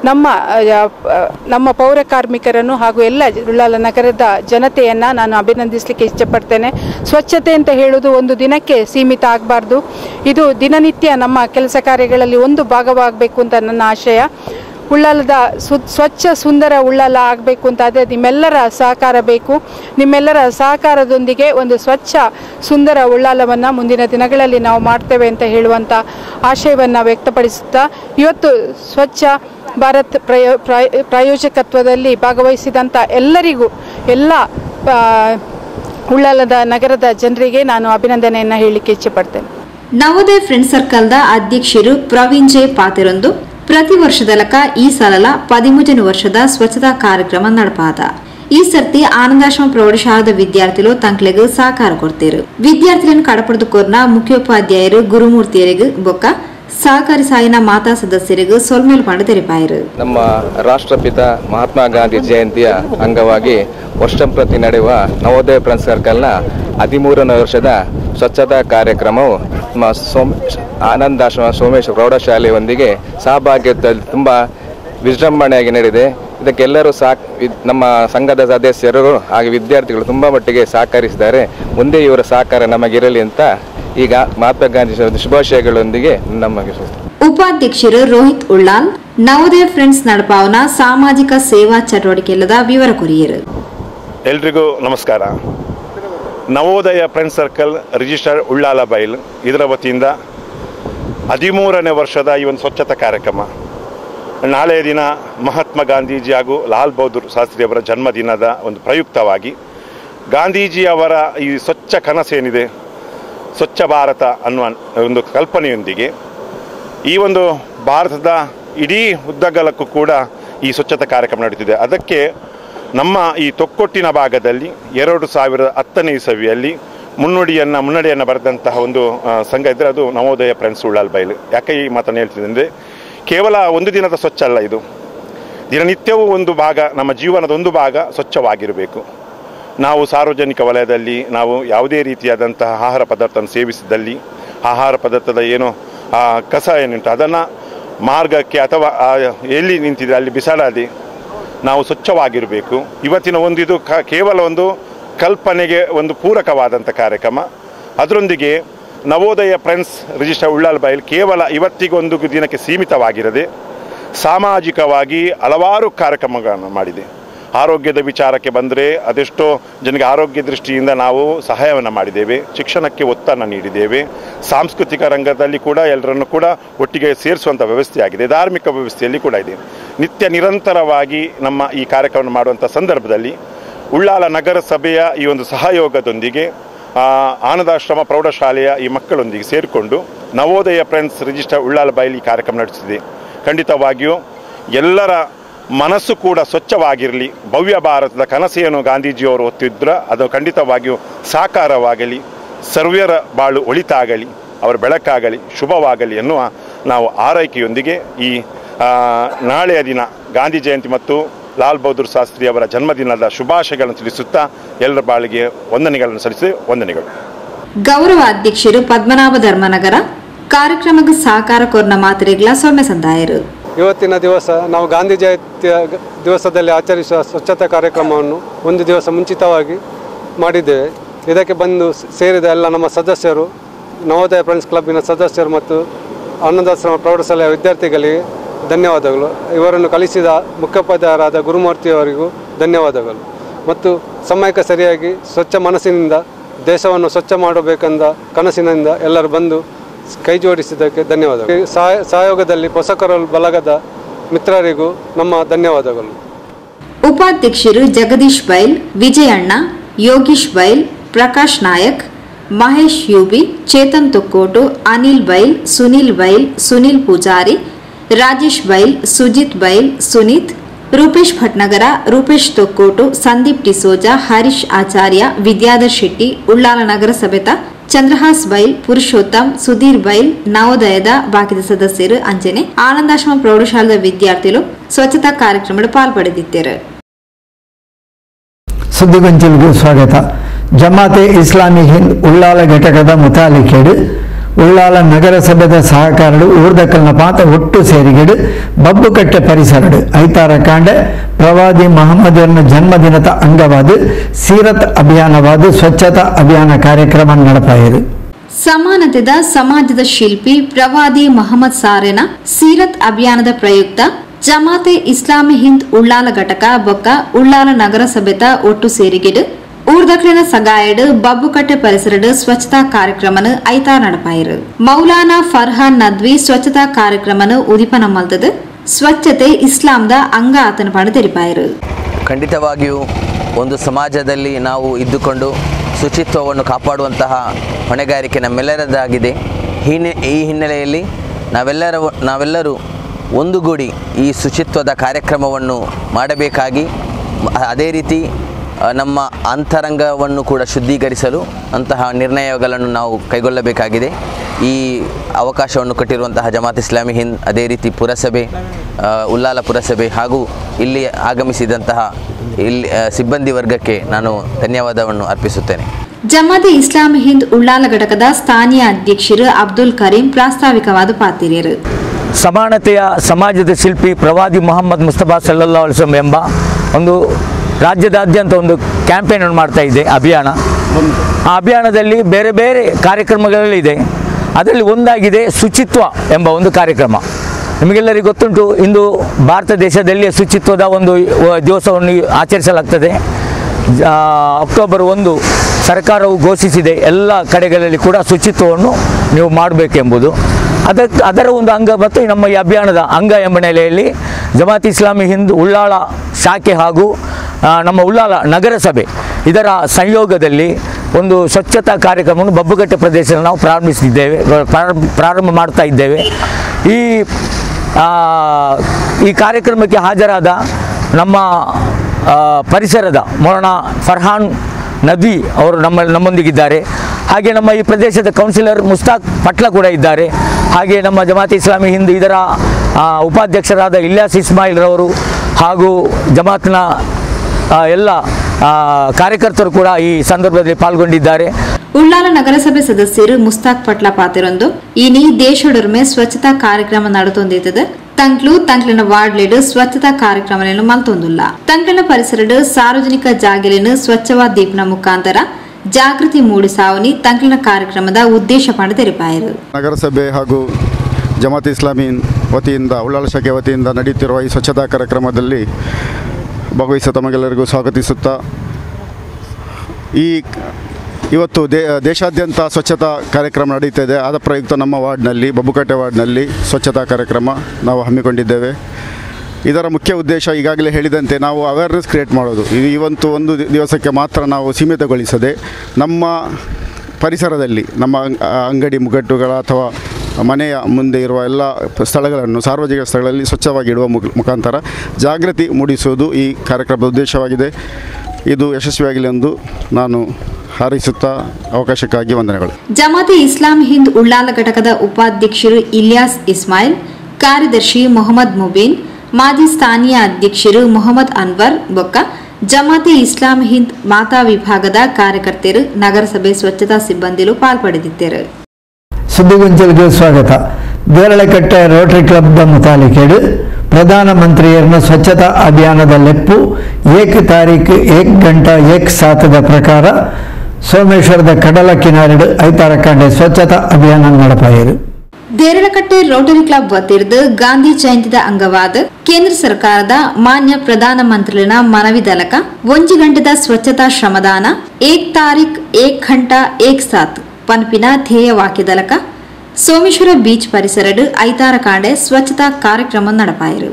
ನಮ್ಮ ಪೌರ ಕಾರ್ಮಿಕರನ್ನು ಹಾಗೂ ಎಲ್ಲ ಉಳ್ಳಾಲ ನಗರದ ಜನತೆಯನ್ನು ನಾನು ಅಭಿನಂದಿಸಲಿಕ್ಕೆ ಇಷ್ಟಪಡ್ತೇನೆ. ಸ್ವಚ್ಛತೆ ಅಂತ ಹೇಳುವುದು ಒಂದು ದಿನಕ್ಕೆ ಸೀಮಿತ ಆಗಬಾರ್ದು. ಇದು ದಿನನಿತ್ಯ ನಮ್ಮ ಕೆಲಸ ಕಾರ್ಯಗಳಲ್ಲಿ ಒಂದು ಭಾಗವಾಗಬೇಕು ಅಂತ ನನ್ನ ಆಶಯ. ಉಳ್ಳಾಲದ ಸ್ವಚ್ಛ ಸುಂದರ ಉಳ್ಳಾಲ ಆಗಬೇಕು ಅಂತಾದರೆ ನಿಮ್ಮೆಲ್ಲರ ಸಹಕಾರ ಬೇಕು. ನಿಮ್ಮೆಲ್ಲರ ಸಹಕಾರದೊಂದಿಗೆ ಒಂದು ಸ್ವಚ್ಛ ಸುಂದರ ಉಳ್ಳಾಲವನ್ನು ಮುಂದಿನ ದಿನಗಳಲ್ಲಿ ನಾವು ಮಾಡ್ತೇವೆ ಅಂತ ಹೇಳುವಂಥ ಆಶಯವನ್ನು ವ್ಯಕ್ತಪಡಿಸುತ್ತಾ ಇವತ್ತು ಸ್ವಚ್ಛ ಭಾರತ್ ಪ್ರಾಯೋಜಕತ್ವದಲ್ಲಿ ಭಾಗವಹಿಸಿದಂಥ ಎಲ್ಲರಿಗೂ ಎಲ್ಲ ಉಳ್ಳಾಲದ ನಗರದ ಜನರಿಗೆ ನಾನು ಅಭಿನಂದನೆಯನ್ನು ಹೇಳಲಿಕ್ಕೆ ಇಚ್ಛೆಪಡ್ತೇನೆ. ನವೋದಯ ಫ್ರೆಂಡ್ ಸರ್ಕಲ್ದ ಅಧ್ಯಕ್ಷರು ಪ್ರವೀಣ್ ಜೆ ಪಾತೆರೊಂದು ಪ್ರತಿ ವರ್ಷದಲಕ ಈ ಸಲಲ 13ನೇ ವರ್ಷದ ಸ್ವಚ್ಛತಾ ಕಾರ್ಯಕ್ರಮ ನಡಪಾದ. ఈ ಸರ್ತಿ ఆనందాశ్రమ ప్రౌಢశాలದ ವಿದ್ಯಾರ್ಥಿಗಳು ತಂಕ್ಲೆಗ್ ಸಹಕಾರ ಕೊಡ್ತೇರು. ವಿದ್ಯಾರ್ಥಿಗಳನ್ನು ಕಡಪಡೆದು ಕೋರ್ನ ಮುಖ್ಯೋಪಾಧ್ಯಾಯರು ಗುರುಮೂರ್ತಿಯರಿಗೆ ಬೊಕ್ಕ ಸಹಕಾರಿ ಸಾಯಿನ ಮಾತಾ ಸದಸ್ಯರಿಗೆ ಸೊಲ್ಮೇಲ್ ಪಂಡ ತೆರಿಪಾಯರು. ನಮ್ಮ ರಾಷ್ಟ್ರಪಿತ ಮಹಾತ್ಮ ಗಾಂಧಿ ಜಯಂತಿಯ ಅಂಗವಾಗಿ ವರ್ಷಂಪ್ರತಿ ನಡೆಯುವ ನವೋದಯ ಫ್ರೆಂಡ್ಸ್ ಸರ್ಕಲ್ನ 13ನೇ ವರ್ಷದ ಸ್ವಚ್ಛತಾ ಕಾರ್ಯಕ್ರಮವು ನಮ್ಮ ಆನಂದಾಶ್ರಮ ಸೋಮೇಶ್ವರ ಪ್ರೌಢಶಾಲೆಯೊಂದಿಗೆ ಸಹಭಾಗಿತ್ವದಲ್ಲಿ ತುಂಬ ವಿಜೃಂಭಣೆಯಾಗಿ ನಡೆದಿದೆ. ಇದಕ್ಕೆಲ್ಲರೂ ನಮ್ಮ ಸಂಘದ ಸದಸ್ಯರು ಹಾಗೆ ವಿದ್ಯಾರ್ಥಿಗಳು ತುಂಬ ಮಟ್ಟಿಗೆ ಸಹಕರಿಸಿದ್ದಾರೆ. ಮುಂದೆ ಇವರ ಸಹಕಾರ ನಮಗಿರಲಿ ಅಂತ ಈಗ ಮಹಾತ್ಮ ಗಾಂಧಿ ಶುಭಾಶಯಗಳೊಂದಿಗೆ ನಮಗೆ ಉಪಾಧ್ಯಕ್ಷರು ರೋಹಿತ್ ಉಳ್ಳಾಲ್ ನವೋದಯ ಫ್ರೆಂಡ್ಸ್ ನಡಪಾವನ ಸಾಮಾಜಿಕ ಸೇವಾ ಚಟುವಟಿಕೆಯಲ್ಲದ ವಿವರ ಕೊರಿಯರು. ಎಲ್ರಿಗೂ ನಮಸ್ಕಾರ. Navodaya friends circle register Ullal Bail ಇದರ ವತಿಯಿಂದ 13ನೇ ವರ್ಷದ ಈ ಒಂದು ಸ್ವಚ್ಛತಾ ಕಾರ್ಯಕ್ರಮ ನಾಳೆಯ ದಿನ ಮಹಾತ್ಮ ಗಾಂಧೀಜಿ ಹಾಗೂ ಲಾಲ್ ಬಹದ್ದೂರ್ ಶಾಸ್ತ್ರಿಯವರ ಜನ್ಮದಿನದ ಒಂದು ಪ್ರಯುಕ್ತವಾಗಿ ಗಾಂಧೀಜಿಯವರ ಈ ಸ್ವಚ್ಛ ಕನಸೇನಿದೆ, ಸ್ವಚ್ಛ ಭಾರತ ಅನ್ನುವ ಒಂದು ಕಲ್ಪನೆಯೊಂದಿಗೆ ಈ ಒಂದು ಭಾರತದ ಇಡೀ ಉದ್ದಗಲಕ್ಕೂ ಕೂಡ ಈ ಸ್ವಚ್ಛತಾ ಕಾರ್ಯಕ್ರಮ ನಡೀತಿದೆ. ಅದಕ್ಕೆ ನಮ್ಮ ಈ ತೊಕ್ಕೊಟ್ಟಿನ ಭಾಗದಲ್ಲಿ 2010ನೇ ಇಸವಿಯಲ್ಲಿ ಮುನ್ನಡೆಯನ್ನು ಬರೆದಂತಹ ಒಂದು ಸಂಘ ಇದ್ದರೆ ಅದು ನವೋದಯ ಫ್ರೆಂಡ್ಸ್ ಉಳ್ಳಾಲ್ ಬೈಲ್. ಯಾಕೆ ಈ ಮಾತನ್ನು ಹೇಳ್ತಿದೆ ಅಂದರೆ, ಕೇವಲ ಒಂದು ದಿನದ ಸ್ವಚ್ಛ ಅಲ್ಲ, ಇದು ದಿನನಿತ್ಯವೂ ಒಂದು ಭಾಗ, ನಮ್ಮ ಜೀವನದ ಒಂದು ಭಾಗ ಸ್ವಚ್ಛವಾಗಿರಬೇಕು. ನಾವು ಸಾರ್ವಜನಿಕ ವಲಯದಲ್ಲಿ ನಾವು ಯಾವುದೇ ರೀತಿಯಾದಂತಹ ಆಹಾರ ಪದಾರ್ಥವನ್ನು ಸೇವಿಸಿದಲ್ಲಿ ಆಹಾರ ಪದಾರ್ಥದ ಏನೋ ಕಸ ಏನುಂಟು ಅದನ್ನು ಮಾರ್ಗಕ್ಕೆ ಅಥವಾ ಎಲ್ಲಿ ನಿಂತಿದೆ ಅಲ್ಲಿ ಬಿಸಾಡದೆ ನಾವು ಸ್ವಚ್ಛವಾಗಿರಬೇಕು. ಇವತ್ತಿನ ಒಂದು ಇದು ಕೇವಲ ಒಂದು ಕಲ್ಪನೆಗೆ ಒಂದು ಪೂರಕವಾದಂಥ ಕಾರ್ಯಕ್ರಮ. ಅದರೊಂದಿಗೆ ನವೋದಯ ಫ್ರೆಂಡ್ಸ್ ರಿಜಿಸ್ಟರ್ ಉಳ್ಳಾಲ್ ಬೈಲ್ ಕೇವಲ ಇವತ್ತಿಗೊಂದು ದಿನಕ್ಕೆ ಸೀಮಿತವಾಗಿರದೆ ಸಾಮಾಜಿಕವಾಗಿ ಹಲವಾರು ಕಾರ್ಯಕ್ರಮಗಳನ್ನು ಮಾಡಿದೆ. ಆರೋಗ್ಯದ ವಿಚಾರಕ್ಕೆ ಬಂದರೆ ಅದೆಷ್ಟೋ ಜನರಿಗೆ ಆರೋಗ್ಯ ದೃಷ್ಟಿಯಿಂದ ನಾವು ಸಹಾಯವನ್ನು ಮಾಡಿದ್ದೇವೆ, ಶಿಕ್ಷಣಕ್ಕೆ ಒತ್ತನ್ನು ನೀಡಿದ್ದೇವೆ, ಸಾಂಸ್ಕೃತಿಕ ರಂಗದಲ್ಲಿ ಕೂಡ ಎಲ್ಲರನ್ನು ಕೂಡ ಒಟ್ಟಿಗೆ ಸೇರಿಸುವಂಥ ವ್ಯವಸ್ಥೆಯಾಗಿದೆ, ಧಾರ್ಮಿಕ ವ್ಯವಸ್ಥೆಯಲ್ಲಿ ಕೂಡ ಇದೆ. ನಿತ್ಯ ನಿರಂತರವಾಗಿ ನಮ್ಮ ಈ ಕಾರ್ಯಕ್ರಮ ಮಾಡುವಂಥ ಸಂದರ್ಭದಲ್ಲಿ ಉಳ್ಳಾಲ ನಗರಸಭೆಯ ಈ ಒಂದು ಸಹಯೋಗದೊಂದಿಗೆ ಆನಂದಾಶ್ರಮ ಪ್ರೌಢಶಾಲೆಯ ಈ ಮಕ್ಕಳೊಂದಿಗೆ ಸೇರಿಕೊಂಡು ನವೋದಯ ಫ್ರೆಂಡ್ಸ್ ರಿಜಿಸ್ಟರ್ ಉಳ್ಳಾಲ ಬೈಲ್ ಈ ಕಾರ್ಯಕ್ರಮ ನಡೆಸಿದೆ. ಖಂಡಿತವಾಗಿಯೂ ಎಲ್ಲರ ಮನಸ್ಸು ಕೂಡ ಸ್ವಚ್ಛವಾಗಿರಲಿ, ಭವ್ಯ ಭಾರತದ ಕನಸೇನು ಗಾಂಧೀಜಿಯವರು ಹೊತ್ತಿದ್ರ ಅದು ಖಂಡಿತವಾಗಿಯೂ ಸಾಕಾರವಾಗಲಿ, ಸರ್ವ್ಯರ ಬಾಳು ಒಳಿತಾಗಲಿ, ಅವರ ಬೆಳಕಾಗಲಿ, ಶುಭವಾಗಲಿ ಎನ್ನುವ ನಾವು ಆರೈಕೆಯೊಂದಿಗೆ ಈ ನಾಳೆಯ ದಿನ ಗಾಂಧಿ ಜಯಂತಿ ಮತ್ತು ಲಾಲ್ ಬಹದ್ದೂರ್ ಶಾಸ್ತ್ರಿ ಅವರ ಜನ್ಮದಿನದ ಶುಭಾಶಯಗಳನ್ನು ತಿಳಿಸುತ್ತಾ ಎಲ್ಲರ ಬಾಳಿಗೆ ವಂದನೆಗಳನ್ನು ಸಲ್ಲಿಸಿ ವಂದನೆಗಳು. ಗೌರವ ಅಧ್ಯಕ್ಷರು ಪದ್ಮನಾಭ ಧರ್ಮನಗರ ಕಾರ್ಯಕ್ರಮಕ್ಕೆ ಸಹಕಾರ ಕೋರ್ನ ಮಾತ್ರೆಗಳ ಸೊಮ್ಮೆ ಸಂದಾಯರು. ಇವತ್ತಿನ ದಿವಸ ನಾವು ಗಾಂಧಿ ಜಯಂತಿಯ ದಿವಸದಲ್ಲಿ ಆಚರಿಸುವ ಸ್ವಚ್ಛತಾ ಕಾರ್ಯಕ್ರಮವನ್ನು ಒಂದು ದಿವಸ ಮುಂಚಿತವಾಗಿ ಮಾಡಿದ್ದೇವೆ. ಇದಕ್ಕೆ ಬಂದು ಸೇರಿದ ಎಲ್ಲ ನಮ್ಮ ಸದಸ್ಯರು, ನವೋದಯ ಫ್ರೆಂಡ್ಸ್ ಕ್ಲಬ್ಬಿನ ಸದಸ್ಯರು ಮತ್ತು ಆನಂದಾಶ್ರಮ ಪ್ರೌಢಶಾಲೆಯ ವಿದ್ಯಾರ್ಥಿಗಳಿಗೆ ಧನ್ಯವಾದಗಳು. ಇವರನ್ನು ಕಲಿಸಿದ ಮುಖ್ಯೋಪಾಧ್ಯಾಯರಾದ ಗುರುಮೂರ್ತಿಯವರಿಗೂ ಧನ್ಯವಾದಗಳು. ಮತ್ತು ಸಮಯಕ್ಕೆ ಸರಿಯಾಗಿ ಸ್ವಚ್ಛ ಮನಸ್ಸಿನಿಂದ ದೇಶವನ್ನು ಸ್ವಚ್ಛ ಮಾಡಬೇಕೆಂದ ಕನಸಿನಿಂದ ಎಲ್ಲರೂ ಬಂದು ಕೈ ಜೋಡಿಸಿದ್ದಕ್ಕೆ ಧನ್ಯವಾದಗಳು. ಸಹಯೋಗದಲ್ಲಿ ಪೋಷಕರ ಬಲಗದ ಮಿತ್ರರಿಗೂ ನಮ್ಮ ಧನ್ಯವಾದಗಳು. ಉಪಾಧ್ಯಕ್ಷರು ಜಗದೀಶ್ ಬೈಲ್, ವಿಜಯಣ್ಣ, ಯೋಗೀಶ್ ಬೈಲ್, ಪ್ರಕಾಶ್ ನಾಯಕ್, ಮಹೇಶ್ ಯುಬಿ, ಚೇತನ್ ತೊಕ್ಕೋಟು, ಅನಿಲ್ ಬೈಲ್, ಸುನಿಲ್ ಬೈಲ್, ಸುನಿಲ್ ಪೂಜಾರಿ, ರಾಜೇಶ್ ಬೈಲ್, ಸುಜಿತ್ ಬೈಲ್, ಸುನೀತ್, ರೂಪೇಶ್ ಭಟ್ನಗರ, ರೂಪೇಶ್ ತೊಕ್ಕೋಟು, ಸಂದೀಪ್ ಡಿಸೋಜಾ, ಹರೀಶ್ ಆಚಾರ್ಯ, ವಿದ್ಯಾಧರ್ ಶೆಟ್ಟಿ, ಉಳ್ಳಾಲ ನಗರಸಭೆತ ಚಂದ್ರಹಾಸ್ ಬೈಲ್, ಪುರುಷೋತ್ತಮ್, ಸುಧೀರ್ ಬೈಲ್, ನವೋದಯದ ಬಾಕಿದ ಸದಸ್ಯರು ಅಂಜನೆ ಆನಂದಾಶ್ರಮ ಪ್ರೌಢಶಾಲದ ವಿದ್ಯಾರ್ಥಿಗಳು ಸ್ವಚ್ಛತಾ ಕಾರ್ಯಕ್ರಮದಲ್ಲಿ ಪಾಲ್ಪಡೆದಿದ್ದರು. ಸುದ್ದಿಗೊಂಚಲಿಗೆ ಸ್ವಾಗತ. ಜಮಾತೆ ಇಸ್ಲಾಮಿ ಹಿಂದ್ ಉಳ್ಳಾಲ ಘಟಕದ ಮುತಾಲಿಕೇಡು ಉಳ್ಳಾಲ ನಗರಸಭೆದ ಸಹಕಾರಡು ಊರ್ದಕಲ್ನ ಪಾತ ಒಟ್ಟು ಸೇರಿಗೆಡು ಬಬ್ಬುಕಟ್ಟೆ ಪರಿಸರಡು ಐತಾರ ಕಾಂಡೆ ಪ್ರವಾದಿ ಮಹಮ್ಮದನ ಜನ್ಮದಿನದ ಅಂಗವಾದ ಸೀರತ್ ಅಭಿಯಾನವಾದ ಸ್ವಚ್ಛತಾ ಅಭಿಯಾನ ಕಾರ್ಯಕ್ರಮ ನಡೆಪಾಯಿರು. ಸಮಾನತೆದ ಸಮಾಜದ ಶಿಲ್ಪಿ ಪ್ರವಾದಿ ಮಹಮ್ಮದ್ ಸಾರೆನ ಸೀರತ್ ಅಭಿಯಾನದ ಪ್ರಯುಕ್ತ ಜಮಾತೆ ಇಸ್ಲಾಮಿ ಹಿಂದ್ ಉಳ್ಳಾಲ ಘಟಕ ಬೊಕ್ಕ ಉಳ್ಳಾಲ ನಗರಸಭೆತ ಒಟ್ಟು ಸೇರಿಗೆಡು ಊರ್ದಕ್ಲಿನ ಸಗಾಯಡು ಬಬ್ಬುಕಟ್ಟೆ ಪರಿಸರಡು ಸ್ವಚ್ಛತಾ ಕಾರ್ಯಕ್ರಮನು ಐತಾರ್ ನಡಪಾಯಿರು. ಮೌಲಾನಾ ಫರ್ಹಾನ್ ನದ್ವಿ ಸ್ವಚ್ಛತಾ ಕಾರ್ಯಕ್ರಮನು ಉದಿಪನ ಮಲ್ತದು ಸ್ವಚ್ಛತೆ ಇಸ್ಲಾಂದ ಅಂಗ ಆತನ ಪಾಡು ತೆರಿಪಾಯಿರು. ಖಂಡಿತವಾಗಿಯೂ ಒಂದು ಸಮಾಜದಲ್ಲಿ ನಾವು ಇದ್ದುಕೊಂಡು ಶುಚಿತ್ವವನ್ನು ಕಾಪಾಡುವಂತಹ ಹೊಣೆಗಾರಿಕೆ ನಮ್ಮೆಲ್ಲರದಾಗಿದೆ. ಈ ಹಿನ್ನೆಲೆಯಲ್ಲಿ ನಾವೆಲ್ಲರೂ ಒಂದುಗೂಡಿ ಈ ಶುಚಿತ್ವದ ಕಾರ್ಯಕ್ರಮವನ್ನು ಮಾಡಬೇಕಾಗಿ ಅದೇ ರೀತಿ ನಮ್ಮ ಅಂತರಂಗವನ್ನು ಕೂಡ ಶುದ್ಧೀಕರಿಸಲು ಅಂತಹ ನಿರ್ಣಯಗಳನ್ನು ನಾವು ಕೈಗೊಳ್ಳಬೇಕಾಗಿದೆ. ಈ ಅವಕಾಶವನ್ನು ಕೊಟ್ಟಿರುವಂತಹ ಜಮಾತ್ ಇಸ್ಲಾಮಿ ಹಿಂದ್, ಅದೇ ರೀತಿ ಪುರಸಭೆ, ಉಳ್ಳಾಲ ಪುರಸಭೆ ಹಾಗೂ ಇಲ್ಲಿ ಆಗಮಿಸಿದಂತಹ ಸಿಬ್ಬಂದಿ ವರ್ಗಕ್ಕೆ ನಾನು ಧನ್ಯವಾದವನ್ನು ಅರ್ಪಿಸುತ್ತೇನೆ. ಜಮಾತೆ ಇಸ್ಲಾಮಿ ಹಿಂದ್ ಉಳ್ಳಾಲ ಘಟಕದ ಸ್ಥಾನೀಯ ಅಧ್ಯಕ್ಷರು ಅಬ್ದುಲ್ ಕರೀಂ ಪ್ರಾಸ್ತಾವಿಕವಾದ ಪಾತಿರಿಯರು. ಸಮಾನತೆಯ ಸಮಾಜದ ಶಿಲ್ಪಿ ಪ್ರವಾದಿ ಮೊಹಮ್ಮದ್ ಮುಸ್ತಫಾ ಸಲ್ಲಲ್ಲಾಹು ಅಲೈಹಿ ವಸಲ್ಲಂ ಎಂಬ ಒಂದು ರಾಜ್ಯದಾದ್ಯಂತ ಒಂದು ಕ್ಯಾಂಪೇನನ್ನು ಮಾಡ್ತಾ ಇದೆ ಅಭಿಯಾನ. ಆ ಅಭಿಯಾನದಲ್ಲಿ ಬೇರೆ ಬೇರೆ ಕಾರ್ಯಕ್ರಮಗಳಿದೆ. ಅದರಲ್ಲಿ ಒಂದಾಗಿದೆ ಶುಚಿತ್ವ ಎಂಬ ಒಂದು ಕಾರ್ಯಕ್ರಮ. ನಿಮಗೆಲ್ಲರಿಗೂ ಗೊತ್ತುಂಟು, ಇಂದು ಭಾರತ ದೇಶದಲ್ಲಿ ಶುಚಿತ್ವದ ಒಂದು ದಿವಸವನ್ನು ಆಚರಿಸಲಾಗ್ತದೆ. ಅಕ್ಟೋಬರ್ 1 ಸರ್ಕಾರವು ಘೋಷಿಸಿದೆ ಎಲ್ಲ ಕಡೆಗಳಲ್ಲಿ ಕೂಡ ಶುಚಿತ್ವವನ್ನು ನೀವು ಮಾಡಬೇಕೆಂಬುದು. ಅದರ ಒಂದು ಅಂಗ ಮತ್ತು ನಮ್ಮ ಈ ಅಭಿಯಾನದ ಅಂಗ ಎಂಬ ನೆಲೆಯಲ್ಲಿ ಜಮಾತ್ ಇಸ್ಲಾಮಿ ಹಿಂದ್ ಉಳ್ಳಾಳ ಶಾಖೆ ಹಾಗೂ ನಮ್ಮ ಉಳ್ಳಾಲ ನಗರಸಭೆ ಇದರ ಸಂಯೋಗದಲ್ಲಿ ಒಂದು ಸ್ವಚ್ಛತಾ ಕಾರ್ಯಕ್ರಮವನ್ನು ಬಬ್ಬುಗಟ್ಟೆ ಪ್ರದೇಶದಲ್ಲಿ ನಾವು ಪ್ರಾರಂಭ ಮಾಡ್ತಾ ಇದ್ದೇವೆ. ಈ ಕಾರ್ಯಕ್ರಮಕ್ಕೆ ಹಾಜರಾದ ನಮ್ಮ ಪರಿಸರದ ಮೌಲಾನಾ ಫರ್ಹಾನ್ ನದ್ವಿ ಅವರು ನಮ್ಮೊಂದಿಗಿದ್ದಾರೆ. ಹಾಗೆ ನಮ್ಮ ಈ ಪ್ರದೇಶದ ಕೌನ್ಸಿಲರ್ ಮುಸ್ತಾಕ್ ಪಟ್ಲ ಕೂಡ ಇದ್ದಾರೆ. ಹಾಗೆ ನಮ್ಮ ಜಮಾತ್ ಇಸ್ಲಾಮಿ ಹಿಂದ್ ಇದರ ಉಪಾಧ್ಯಕ್ಷರಾದ ಇಲ್ಯಾಸ್ ಇಸ್ಮಾಯಿಲ್ ರವರು ಹಾಗೂ ಜಮಾತ್ನ ಎಲ್ಲ ಕಾರ್ಯಕರ್ತರು ಕೂಡ ಈ ಸಂದರ್ಭದಲ್ಲಿ ಪಾಲ್ಗೊಂಡಿದ್ದಾರೆ. ಉಳ್ಳಾಲ ನಗರಸಭೆ ಸದಸ್ಯರು ಮುಸ್ತಾಕ್ ಪಟ್ಲ ಪಾತಿರೊಂದು ಇನಿ ದೇಶೊಡರ್ಮೆ ಸ್ವಚ್ಛತಾ ಕಾರ್ಯಕ್ರಮ ನಡತೊಂದಿದ್ದದು. ತಂಕ್ಲಿನ ವಾರ್ಡ್ಲೆಡ್ ಸ್ವಚ್ಛತಾ ಕಾರ್ಯಕ್ರಮ ಮಲ್ತೊಂದುಲ್ಲ. ತಂಕ್ಲಿನ ಪರಿಸರಡ್ ಸಾರ್ವಜನಿಕ ಜಾಗೆಲಿನ ಸ್ವಚ್ಛವಾದ ದೀಪನ ಮುಖಾಂತರ ಜಾಗೃತಿ ಮೂಡಿಸಾವನಿ ತಂಕ್ಲಿನ ಕಾರ್ಯಕ್ರಮದ ಉದ್ದೇಶ ಪಂಡ ತೆರೆಪಾಯರು. ನಗರಸಭೆ ಹಾಗೂ ಜಮಾತ್ ಇಸ್ಲಾಮಿ ವತಿಯಿಂದ ಉಳ್ಳಾಲ ಶಾಖೆ ವತಿಯಿಂದ ನಡೆಯುತ್ತಿರುವ ಈ ಸ್ವಚ್ಛತಾ ಕಾರ್ಯಕ್ರಮದಲ್ಲಿ ಭಾಗವಹಿಸುವ ತಮಗೆಲ್ಲರಿಗೂ ಸ್ವಾಗತಿಸುತ್ತಾ, ಇವತ್ತು ದೇಶಾದ್ಯಂತ ಸ್ವಚ್ಛತಾ ಕಾರ್ಯಕ್ರಮ ನಡೀತಿದೆ. ಆದ ಪ್ರಯುಕ್ತ ನಮ್ಮ ವಾರ್ಡ್ನಲ್ಲಿ, ಬಬ್ಬುಕಟ್ಟೆ ವಾರ್ಡ್ನಲ್ಲಿ ಸ್ವಚ್ಛತಾ ಕಾರ್ಯಕ್ರಮ ನಾವು ಹಮ್ಮಿಕೊಂಡಿದ್ದೇವೆ. ಇದರ ಮುಖ್ಯ ಉದ್ದೇಶ ಈಗಾಗಲೇ ಹೇಳಿದಂತೆ ನಾವು ಅವೇರ್ನೆಸ್ ಕ್ರಿಯೇಟ್ ಮಾಡೋದು. ಇವತ್ತು ಒಂದು ದಿವಸಕ್ಕೆ ಮಾತ್ರ ನಾವು ಸೀಮಿತಗೊಳಿಸದೆ ನಮ್ಮ ಪರಿಸರದಲ್ಲಿ, ನಮ್ಮ ಅಂಗಡಿ ಮುಗ್ಗಟ್ಟುಗಳ ಅಥವಾ ಮನೆಯ ಮುಂದೆ ಇರುವ ಎಲ್ಲ ಸ್ಥಳಗಳನ್ನು, ಸಾರ್ವಜನಿಕ ಸ್ಥಳಗಳಲ್ಲಿ ಸ್ವಚ್ಛವಾಗಿ ಇಡುವ ಮುಖಾಂತರ ಜಾಗೃತಿ ಮೂಡಿಸುವುದು ಈ ಕಾರ್ಯಕ್ರಮದ ಉದ್ದೇಶವಾಗಿದೆ. ಇದು ಯಶಸ್ವಿಯಾಗಲಿ ಎಂದು ನಾನು ಹಾರೈಸುತ್ತಾ ಅವಕಾಶಕ್ಕಾಗಿ ವಂದನೆಗಳು. ಜಮಾತೆ ಇಸ್ಲಾಂ ಹಿಂದ್ ಉಳ್ಳಾಲ ಘಟಕದ ಉಪಾಧ್ಯಕ್ಷರು ಇಲ್ಯಾಸ್ ಇಸ್ಮಾಯಿಲ್, ಕಾರ್ಯದರ್ಶಿ ಮೊಹಮ್ಮದ್ ಮುಬೀನ್, ಮಾಜಿ ಸ್ಥಾನೀಯ ಅಧ್ಯಕ್ಷರು ಮೊಹಮ್ಮದ್ ಅನ್ವರ್ ಬೊಕ್ಕ ಜಮಾತೆ ಇಸ್ಲಾಂ ಹಿಂದ್ ಮಾತಾ ವಿಭಾಗದ ಕಾರ್ಯಕರ್ತರು, ನಗರಸಭೆ ಸ್ವಚ್ಛತಾ ಸಿಬ್ಬಂದಿಗಳು ಪಾಲ್ಪಡೆದಿದ್ದರು. ಸುದ್ದಿಗುಂಚಲ್ಗೆ ಸ್ವಾಗತ. ದೇರಳಕಟ್ಟೆ ರೋಟರಿ ಕ್ಲಬ್ದ ಮುತಾಲಿಕೆಡು ಪ್ರಧಾನಮಂತ್ರಿಯರನ್ನ ಸ್ವಚ್ಛತಾ ಅಭಿಯಾನದ ಲೆಪ್ಪು 1 ತಾರೀಕು 1 ಗಂಟೆ 1 ಸಾತದ ಪ್ರಕಾರ ಸೋಮೇಶ್ವರದ ಕಡಲ ಕಿನಾರೆಡು ಐತಾರಕಂಡೆ ಸ್ವಚ್ಛತಾ ಅಭಿಯಾನ ನಡಪಾಯಿರು. ದೇರಳಕಟ್ಟೆ ರೋಟರಿ ಕ್ಲಬ್ ವತಿರ್ದು ಗಾಂಧಿ ಜಯಂತಿದ ಅಂಗವಾದ ಕೇಂದ್ರ ಸರ್ಕಾರದ ಮಾನ್ಯ ಪ್ರಧಾನ ಮಂತ್ರಿನ ಮನವಿ ದಲಕ 1 ಗಂಟೆದ ಸ್ವಚ್ಛತಾ ಶ್ರಮದಾನ 1 ತಾರೀಖ್ 1 ಗಂಟೆ 1 ಸಾತ್ ಪನ್ಪಿನ ಧ್ಯೇಯ ವಾಕ್ಯದಲಕ ಸೋಮೇಶ್ವರ ಬೀಚ್ ಪರಿಸರಡು ಐತಾರಕಾಂಡೆ ಸ್ವಚ್ಛತಾ ಕಾರ್ಯಕ್ರಮ ನಡಪಾಯಿರು.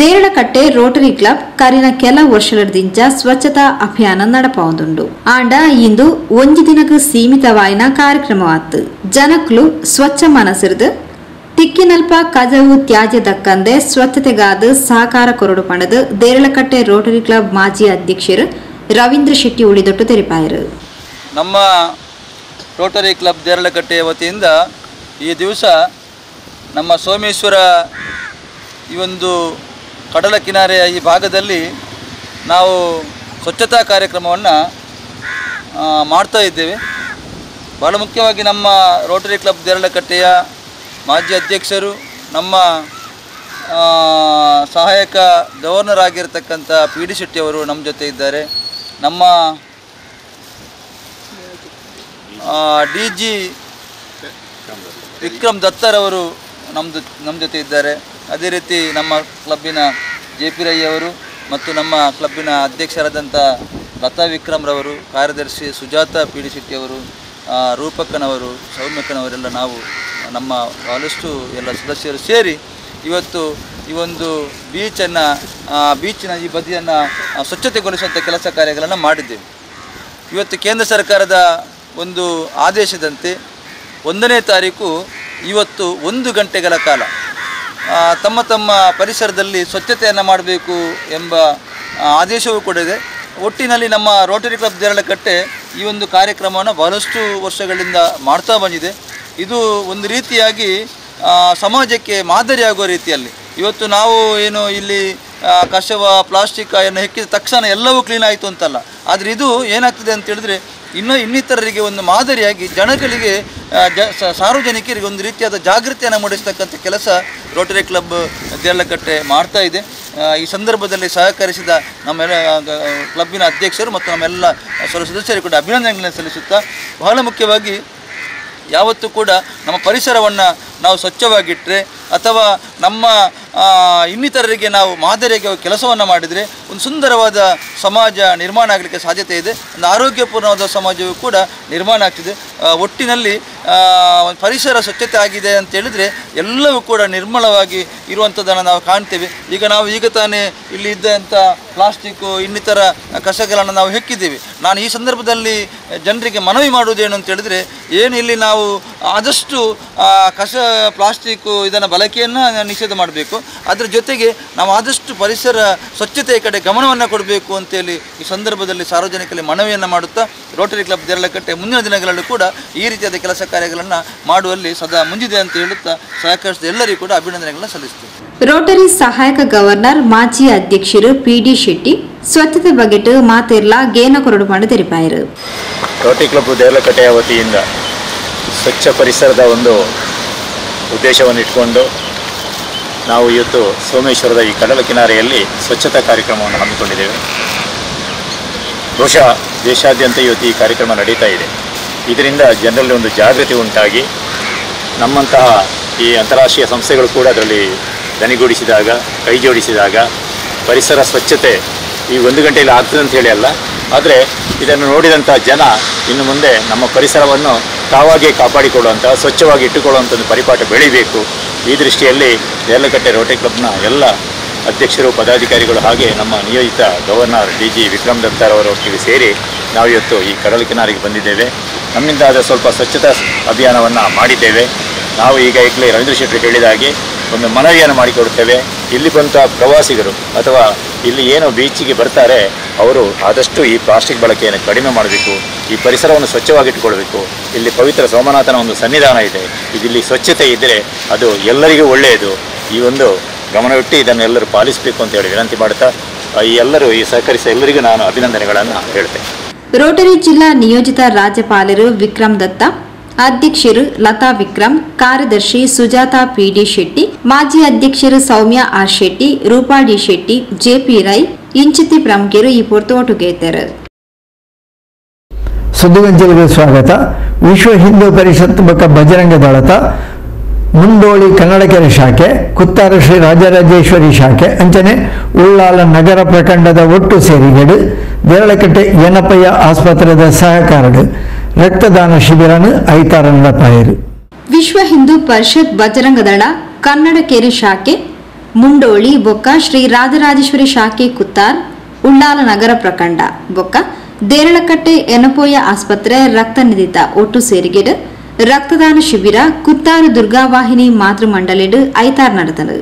ದೇರಳಕಟ್ಟೆ ರೋಟರಿ ಕ್ಲಬ್ ಕರಿನ ಕೆಲ ವರ್ಷದಿಂದ ಸ್ವಚ್ಛತಾ ಅಭಿಯಾನ ನಡಪವುದುಂಡು ಆಂಡ ಇಂದು ಒಂಜಿ ದಿನಕ್ಕೆ ಸೀಮಿತವಾಯಿನ ಕಾರ್ಯಕ್ರಮವಾತು ಜನಕ್ಲು ಸ್ವಚ್ಛ ಮನಸಿರ್ದು ತಿಕ್ಕಿನಲ್ಪ ಕಜವು ತ್ಯಾಜ್ಯ ದಕ್ಕಂದೆ ಸ್ವಚ್ಛತೆಗಾದ ಸಹಕಾರ ಕೊರಡು ಪಣದು ದೇರಳಕಟ್ಟೆ ರೋಟರಿ ಕ್ಲಬ್ ಮಾಜಿ ಅಧ್ಯಕ್ಷರು ರವೀಂದ್ರ ಶೆಟ್ಟಿ ಉಳಿದೊಟ್ಟು ತೆರಿಪಾಯರು. ನಮ್ಮ ರೋಟರಿ ಕ್ಲಬ್ ದೇರಳಕಟ್ಟೆ ವತಿಯಿಂದ ಈ ದಿವಸ ನಮ್ಮ ಸೋಮೇಶ್ವರ ಈ ಒಂದು ಕಡಲ ಕಿನಾರೆಯ ಈ ಭಾಗದಲ್ಲಿ ನಾವು ಸ್ವಚ್ಛತಾ ಕಾರ್ಯಕ್ರಮವನ್ನು ಮಾಡ್ತಾ ಇದ್ದೇವೆ. ಬಹಳ ಮುಖ್ಯವಾಗಿ ನಮ್ಮ ರೋಟರಿ ಕ್ಲಬ್ ದೇರಳಕಟ್ಟೆಯ ಮಾಜಿ ಅಧ್ಯಕ್ಷರು, ನಮ್ಮ ಸಹಾಯಕ ಗವರ್ನರ್ ಆಗಿರತಕ್ಕಂಥ ಪಿ ಡಿ ಶೆಟ್ಟಿಯವರು ನಮ್ಮ ಜೊತೆ ಇದ್ದಾರೆ. ನಮ್ಮ ಡಿ ಜಿ ವಿಕ್ರಮ್ ದತ್ತರವರು ನಮ್ಮ ಜೊತೆ ಇದ್ದಾರೆ. ಅದೇ ರೀತಿ ನಮ್ಮ ಕ್ಲಬ್ಬಿನ ಜೆ ಪಿ ರೈ ಅವರು ಮತ್ತು ನಮ್ಮ ಕ್ಲಬ್ಬಿನ ಅಧ್ಯಕ್ಷರಾದಂಥ ಲತಾ ವಿಕ್ರಮ್ರವರು, ಕಾರ್ಯದರ್ಶಿ ಸುಜಾತ ಪಿ ಡಿ ಶೆಟ್ಟಿಯವರು, ರೂಪಕ್ಕನವರು, ಸೌಮ್ಯಕ್ಕನವರೆಲ್ಲ ನಾವು ನಮ್ಮ ಬಹಳಷ್ಟು ಎಲ್ಲ ಸದಸ್ಯರು ಸೇರಿ ಇವತ್ತು ಈ ಒಂದು ಬೀಚಿನ ಈ ಬದಿಯನ್ನು ಸ್ವಚ್ಛತೆಗೊಳಿಸುವಂಥ ಕೆಲಸ ಕಾರ್ಯಗಳನ್ನು ಮಾಡಿದ್ದೇವೆ. ಇವತ್ತು ಕೇಂದ್ರ ಸರ್ಕಾರದ ಒಂದು ಆದೇಶದಂತೆ 1ನೇ ತಾರೀಕು ಇವತ್ತು 1 ಗಂಟೆಗಳ ಕಾಲ ತಮ್ಮ ತಮ್ಮ ಪರಿಸರದಲ್ಲಿ ಸ್ವಚ್ಛತೆಯನ್ನು ಮಾಡಬೇಕು ಎಂಬ ಆದೇಶವೂ ಕೂಡ ಇದೆ. ಒಟ್ಟಿನಲ್ಲಿ ನಮ್ಮ ರೋಟರಿ ಕ್ಲಬ್ ದೇರಳಕಟ್ಟೆ ಈ ಒಂದು ಕಾರ್ಯಕ್ರಮವನ್ನು ಬಹಳಷ್ಟು ವರ್ಷಗಳಿಂದ ಮಾಡ್ತಾ ಬಂದಿದೆ. ಇದು ಒಂದು ರೀತಿಯಾಗಿ ಸಮಾಜಕ್ಕೆ ಮಾದರಿಯಾಗುವ ರೀತಿಯಲ್ಲಿ ಇವತ್ತು ನಾವು ಏನು ಇಲ್ಲಿ ಕಸವ ಪ್ಲಾಸ್ಟಿಕ್ ಅನ್ನು ಹೆಕ್ಕಿದ ತಕ್ಷಣ ಎಲ್ಲವೂ ಕ್ಲೀನ್ ಆಯಿತು ಅಂತಲ್ಲ, ಆದರೆ ಇದು ಏನಾಗ್ತದೆ ಅಂತ ಹೇಳಿದ್ರೆ ಇನ್ನಿತರರಿಗೆ ಒಂದು ಮಾದರಿಯಾಗಿ ಜನಗಳಿಗೆ ಸಾರ್ವಜನಿಕರಿಗೆ ಒಂದು ರೀತಿಯಾದ ಜಾಗೃತಿಯನ್ನು ಮೂಡಿಸ್ತಕ್ಕಂಥ ಕೆಲಸ ರೋಟರಿ ಕ್ಲಬ್ ದೇರಳಕಟ್ಟೆ ಮಾಡ್ತಾ ಇದೆ. ಈ ಸಂದರ್ಭದಲ್ಲಿ ಸಹಕರಿಸಿದ ನಮ್ಮೆಲ್ಲ ಕ್ಲಬ್ಬಿನ ಅಧ್ಯಕ್ಷರು ಮತ್ತು ನಮ್ಮೆಲ್ಲ ಸದಸ್ಯರು ಕೂಡ ಅಭಿನಂದನೆಗಳನ್ನು ಸಲ್ಲಿಸುತ್ತಾ, ಬಹಳ ಮುಖ್ಯವಾಗಿ ಯಾವತ್ತೂ ಕೂಡ ನಮ್ಮ ಪರಿಸರವನ್ನು ನಾವು ಸ್ವಚ್ಛವಾಗಿಟ್ಟರೆ ಅಥವಾ ನಮ್ಮ ಇನ್ನಿತರರಿಗೆ ನಾವು ಮಾದರಿಯಾಗಿ ಕೆಲಸವನ್ನು ಮಾಡಿದರೆ ಒಂದು ಸುಂದರವಾದ ಸಮಾಜ ನಿರ್ಮಾಣ ಆಗಲಿಕ್ಕೆ ಸಾಧ್ಯತೆ ಇದೆ. ಒಂದು ಆರೋಗ್ಯಪೂರ್ಣವಾದ ಸಮಾಜವೂ ಕೂಡ ನಿರ್ಮಾಣ ಆಗ್ತಿದೆ. ಒಟ್ಟಿನಲ್ಲಿ ಪರಿಸರ ಸ್ವಚ್ಛತೆ ಆಗಿದೆ ಅಂತ ಹೇಳಿದರೆ ಎಲ್ಲವೂ ಕೂಡ ನಿರ್ಮಲವಾಗಿ ಇರುವಂಥದ್ದನ್ನು ನಾವು ಕಾಣ್ತೇವೆ. ಈಗ ತಾನೇ ಇಲ್ಲಿ ಇದ್ದಂಥ ಪ್ಲಾಸ್ಟಿಕ್ಕು ಇನ್ನಿತರ ಕಸಗಳನ್ನು ನಾವು ಹೆಕ್ಕಿದ್ದೀವಿ. ನಾನು ಈ ಸಂದರ್ಭದಲ್ಲಿ ಜನರಿಗೆ ಮನವಿ ಮಾಡುವುದೇನು ಅಂತ ಹೇಳಿದರೆ, ಏನು ಇಲ್ಲಿ ನಾವು ಆದಷ್ಟು ಪ್ಲಾಸ್ಟಿಕ್ಕು ಇದನ್ನು ಬಳಕೆಯನ್ನು ನಿಷೇಧ ಮಾಡಬೇಕು. ಅದರ ಜೊತೆಗೆ ನಾವು ಆದಷ್ಟು ಪರಿಸರ ಸ್ವಚ್ಛತೆಯ ಕಡೆ ಗಮನವನ್ನು ಕೊಡಬೇಕು ಅಂತೇಳಿ ಈ ಸಂದರ್ಭದಲ್ಲಿ ಸಾರ್ವಜನಿಕರಲ್ಲಿ ಮನವಿಯನ್ನು ಮಾಡುತ್ತಾ, ರೋಟರಿ ಕ್ಲಬ್ ದೇರಳಕಟ್ಟೆ ಮುಂದಿನ ದಿನಗಳಲ್ಲೂ ಕೂಡ ಈ ರೀತಿಯಾದ ಕೆಲಸ ಕಾರ್ಯಗಳನ್ನು ಮಾಡುವಲ್ಲಿ ಸದಾ ಮುಂದಿದೆ ಅಂತ ಹೇಳುತ್ತಾ ಸಹಕರಿಸಿದ ಎಲ್ಲರಿಗೂ ಕೂಡ ಅಭಿನಂದನೆಗಳನ್ನು ಸಲ್ಲಿಸುತ್ತೇವೆ. ರೋಟರಿ ಸಹಾಯಕ ಗವರ್ನರ್ ಮಾಜಿ ಅಧ್ಯಕ್ಷರು ಪಿ ಡಿ ಶೆಟ್ಟಿ ಸ್ವಚ್ಛತೆ ಬಗೆಟ್ ಮಾತೆರ್ಲ ಗೇನ ಕೊರಡು ಮಾಡಿ ತೆರಿಪಾಯರು. ರೋಟರಿ ಕ್ಲಬ್ ದೇರಳಕಟ್ಟೆಯ ವತಿಯಿಂದ ಸ್ವಚ್ಛ ಪರಿಸರದ ಒಂದು ಉದ್ದೇಶವನ್ನು ಇಟ್ಕೊಂಡು ನಾವು ಇವತ್ತು ಸೋಮೇಶ್ವರದ ಈ ಕಡಲ ಕಿನಾರೆಯಲ್ಲಿ ಸ್ವಚ್ಛತಾ ಕಾರ್ಯಕ್ರಮವನ್ನು ಹಮ್ಮಿಕೊಂಡಿದ್ದೇವೆ. ಬಹುಶಃ ದೇಶಾದ್ಯಂತ ಇವತ್ತು ಈ ಕಾರ್ಯಕ್ರಮ ನಡೀತಾ ಇದೆ. ಇದರಿಂದ ಜನರಲ್ಲಿ ಒಂದು ಜಾಗೃತಿ ಉಂಟಾಗಿ ನಮ್ಮಂತಹ ಈ ಅಂತಾರಾಷ್ಟ್ರೀಯ ಸಂಸ್ಥೆಗಳು ಕೂಡ ಅದರಲ್ಲಿ ದನಿಗೂಡಿಸಿದಾಗ, ಕೈ ಜೋಡಿಸಿದಾಗ ಪರಿಸರ ಸ್ವಚ್ಛತೆ ಈ 1 ಗಂಟೆಯಲ್ಲಿ ಆಗ್ತದೆ ಅಂತ ಹೇಳಿ ಅಲ್ಲ, ಆದರೆ ಇದನ್ನು ನೋಡಿದಂಥ ಜನ ಇನ್ನು ಮುಂದೆ ನಮ್ಮ ಪರಿಸರವನ್ನು ತಾವಾಗೇ ಕಾಪಾಡಿಕೊಳ್ಳುವಂಥ, ಸ್ವಚ್ಛವಾಗಿ ಇಟ್ಟುಕೊಳ್ಳುವಂಥ ಒಂದು ಪರಿಪಾಠ ಬೆಳಿಬೇಕು. ಈ ದೃಷ್ಟಿಯಲ್ಲಿ ದೇರಳಕಟ್ಟೆ ರೋಟರಿ ಕ್ಲಬ್ನ ಎಲ್ಲ ಅಧ್ಯಕ್ಷರು, ಪದಾಧಿಕಾರಿಗಳು ಹಾಗೆ ನಮ್ಮ ನಿಯೋಜಿತ ಗವರ್ನರ್ ಡಿ ಜಿ ವಿಕ್ರಮ್ ದತ್ತರವರೊಟ್ಟಿಗೆ ಸೇರಿ ನಾವು ಇವತ್ತು ಈ ಕಡಲ ಕಿನಾರಿಗೆ ಬಂದಿದ್ದೇವೆ. ನಮ್ಮಿಂದ ಆದ ಸ್ವಲ್ಪ ಸ್ವಚ್ಛತಾ ಅಭಿಯಾನವನ್ನು ಮಾಡಿದ್ದೇವೆ. ನಾವು ಈಗಾಗಲೇ ರವೀಂದ್ರ ಶೆಟ್ಟಿ ಹೇಳಿದ ಹಾಗೆ ಒಂದು ಮನವಿಯನ್ನು ಮಾಡಿಕೊಡುತ್ತೇವೆ. ಇಲ್ಲಿ ಬಂದ ಪ್ರವಾಸಿಗರು ಅಥವಾ ಇಲ್ಲಿ ಏನು ಬೀಚಿಗೆ ಬರ್ತಾರೆ ಅವರು ಆದಷ್ಟು ಈ ಪ್ಲಾಸ್ಟಿಕ್ ಬಳಕೆಯನ್ನು ಕಡಿಮೆ ಮಾಡಬೇಕು, ಈ ಪರಿಸರವನ್ನು ಸ್ವಚ್ಛವಾಗಿಟ್ಟುಕೊಳ್ಬೇಕು. ಇಲ್ಲಿ ಪವಿತ್ರ ಸೋಮನಾಥನ ಒಂದು ಸನ್ನಿಧಾನ ಇದೆ, ಇಲ್ಲಿ ಸ್ವಚ್ಛತೆ ಇದ್ದರೆ ಅದು ಎಲ್ಲರಿಗೂ ಒಳ್ಳೆಯದು. ಈ ಒಂದು ಗಮನವಿಟ್ಟು ಇದನ್ನೆಲ್ಲರೂ ಪಾಲಿಸಬೇಕು ಅಂತ ಹೇಳಿ ವಿನಂತಿ ಮಾಡುತ್ತಾ ಈ ಸಹಕರಿಸಿದ ಎಲ್ಲರಿಗೂ ನಾನು ಅಭಿನಂದನೆಗಳನ್ನು ಹೇಳ್ತೇನೆ. ರೋಟರಿ ಜಿಲ್ಲಾ ನಿಯೋಜಿತ ರಾಜ್ಯಪಾಲರು ವಿಕ್ರಮ್ ದತ್ತ, ಅಧ್ಯಕ್ಷರು ಲತಾ ವಿಕ್ರಮ್, ಕಾರ್ಯದರ್ಶಿ ಸುಜಾತಾ ಪಿ ಡಿ ಶೆಟ್ಟಿ, ಮಾಜಿ ಅಧ್ಯಕ್ಷರು Soumya R Shetty, Rupa D Shetty, JP Rai ಇಂಚಿತಿ ಪ್ರಮುಖರು ಈ ಪೊರ್ತು ಒಟ್ಟಿಗೆ ಇದ್ದಾರೆ. ಸುದ್ದಿಗಂಜಲಿಗೆ ಸ್ವಾಗತ. ವಿಶ್ವ ಹಿಂದೂ ಪರಿಷತ್ ಬಕ ಬಜರಂಗ ದಳತ ಮುಂದೋಳಿ ಕನ್ನಡಕೆರೆ ಶಾಖೆ, ಕುತ್ತಾರ ಶ್ರೀ ರಾಜರಾಜೇಶ್ವರಿ ಶಾಖೆ ಅಂಚನೆ ಉಳ್ಳಾಲ ನಗರ ಪ್ರಖಂಡದ ಒಟ್ಟು ಸೇರಿಗೆಡು ದೇರಳಕಟ್ಟೆ ಏನಪ್ಪಯ್ಯ ಆಸ್ಪತ್ರೆದ ಸಹಕಾರಡು ರಕ್ತದಾನ ಶಿಬಿರನು ಐತಾರ ನಡೆಪಾಯರು. ವಿಶ್ವ ಹಿಂದೂ ಪರಿಷತ್ ಬಜರಂಗ ದಳ ಕನ್ನಡಕೆರೆ ಶಾಖೆ ಮುಂಡೋಳಿ ಬೊಕ್ಕ ಶ್ರೀ ರಾಜರಾಜೇಶ್ವರಿ ಶಾಖೆ ಕುತ್ತಾರ್ ಉಳ್ಳಾಲ ನಗರ ಪ್ರಖಂಡ ಬೊಕ್ಕ ದೇರಳಕಟ್ಟೆ ಎನಪೋಯ ಆಸ್ಪತ್ರೆ ರಕ್ತ ನಿಧಿತ ಒಟ್ಟು ಸೇರಿಗೆಡ್ ರಕ್ತದಾನ ಶಿಬಿರ ಕುತ್ತಾರು ದುರ್ಗಾವಾಹಿನಿ ಮಾತೃ ಮಂಡಳಿಡ್ ಐತಾರ್ ನಡೆದನು.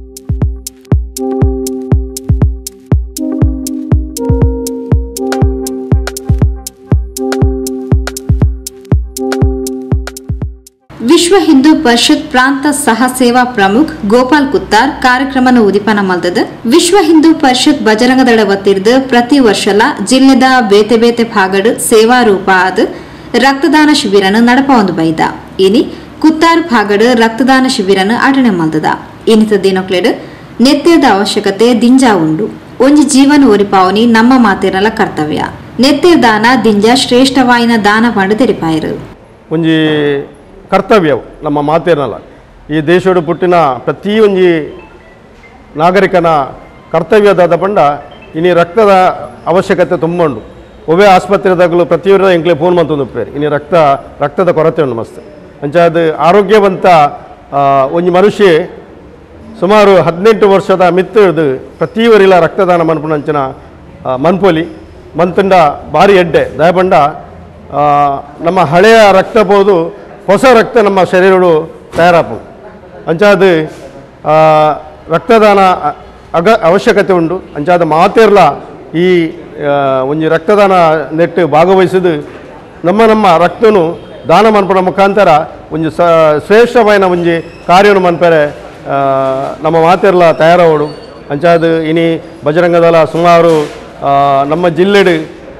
ವಿಶ್ವ ಹಿಂದೂ ಪರಿಷತ್ ಪ್ರಾಂತ ಸಹ ಸೇವಾ ಪ್ರಮುಖ ಗೋಪಾಲ್ ಕುತ್ತಾರ್ ಕಾರ್ಯಕ್ರಮನ ಉದಿಪನ ಮಲ್ದದ. ವಿಶ್ವ ಹಿಂದೂ ಪರಿಷತ್ ಬಜರಂಗ ದಳ ವತಿರ್ದು ಪ್ರತಿ ವರ್ಷಲ ಜಿಲ್ಲೆದ ಬೇತೆ ಬೇತೆ ಭಾಗಡ್ ಸೇವಾ ರೂಪ ಆದ ರಕ್ತದಾನ ಶಿಬಿರನ ನಡಪೊಂದು ಬೈದ. ಇನಿ ಕುತ್ತಾರ್ ಭಾಗಡ್ ರಕ್ತದಾನ ಶಿಬಿರನ ಆಟಣೆ ಮಲ್ದದ. ಇನ್ನಿತ ದಿನಕ್ಲೆಡ್ ನೆತ್ತೆದ ಅವಶ್ಯಕತೆ ದಿಂಜಾ ಉಂಡು. ಒಂಜಿ ಜೀವನ ಒರಿಪಾವನಿ ನಮ್ಮ ಮಾತಿರಲ ಕರ್ತವ್ಯ. ನೆತ್ತೆ ದಾನ ದಿಂಜ ಶ್ರೇಷ್ಠವಾಯಿನ ದಾನ ಪಂಡ ತೆರಿಪಾಯರು. ಒಂಜಿ ಕರ್ತವ್ಯವು ನಮ್ಮ ಮಾತೇನಲ್ಲ. ಈ ದೇಶದ ಪುಟ್ಟಿನ ಪ್ರತಿಯೊಂದು ನಾಗರಿಕನ ಕರ್ತವ್ಯದಾದ ಪಂಡ ಇನಿ ರಕ್ತದ ಅವಶ್ಯಕತೆ ತುಂಬ ಉಂಡು. ಒಬ್ಬೇ ಆಸ್ಪತ್ರೆದಾಗಲೂ ಪ್ರತಿಯೊಬ್ಬರ ಎಂಕ್ಲೆ ಫೋನ್ ಮಂತೊಂದು ಉಪ್ಪೇರು ಇನಿ ರಕ್ತದ ಕೊರತೆ ಉಂಡು ಮಸ್ತ್. ಅಂಚ ಅದು ಆರೋಗ್ಯವಂತ ಒಂದು ಮನುಷ್ಯ ಸುಮಾರು 18 ವರ್ಷದ ಮಿತ್ತದು ಪ್ರತಿಯವರಿಲ್ಲ ರಕ್ತದಾನ ಮನ್ಪುನಂಚಿನ ಮನ್ಪೊಲಿ ಮಂತಂಡ ಭಾರಿ ಎಡ್ಡೆ ದಯಪಂಡ ನಮ್ಮ ಹಳೆಯ ರಕ್ತ ಬೋದು ಹೊಸ ರಕ್ತ ನಮ್ಮ ಶರೀರಡು ತಯಾರಾಪು. ಅಂಚಾದ ರಕ್ತದಾನ ಅವಶ್ಯಕತೆ ಉಂಡು. ಅಂಚಾದ ಮಾತೇರ್ಲ ಈ ಒಂಜಿ ರಕ್ತದಾನ ನೆಟ್ಟು ಭಾಗವಹಿಸಿದು ನಮ್ಮ ರಕ್ತನು ದಾನ ಮನ್ಪುನ ಮುಖಾಂತರ ಒಂಜಿ ಶ್ರೇಷ್ಠವಾಯಿನ ಒಂಜಿ ಕಾರ್ಯವನ್ನು ಮನ್ಪರೆ ನಮ್ಮ ಮಾತೇರ್ಲ ತಯಾರವಡು. ಅಂಚಾದ ಇನಿ ಬಜರಂಗ ದಳ ಸುಮಾರು ನಮ್ಮ ಜಿಲ್ಲೆಡು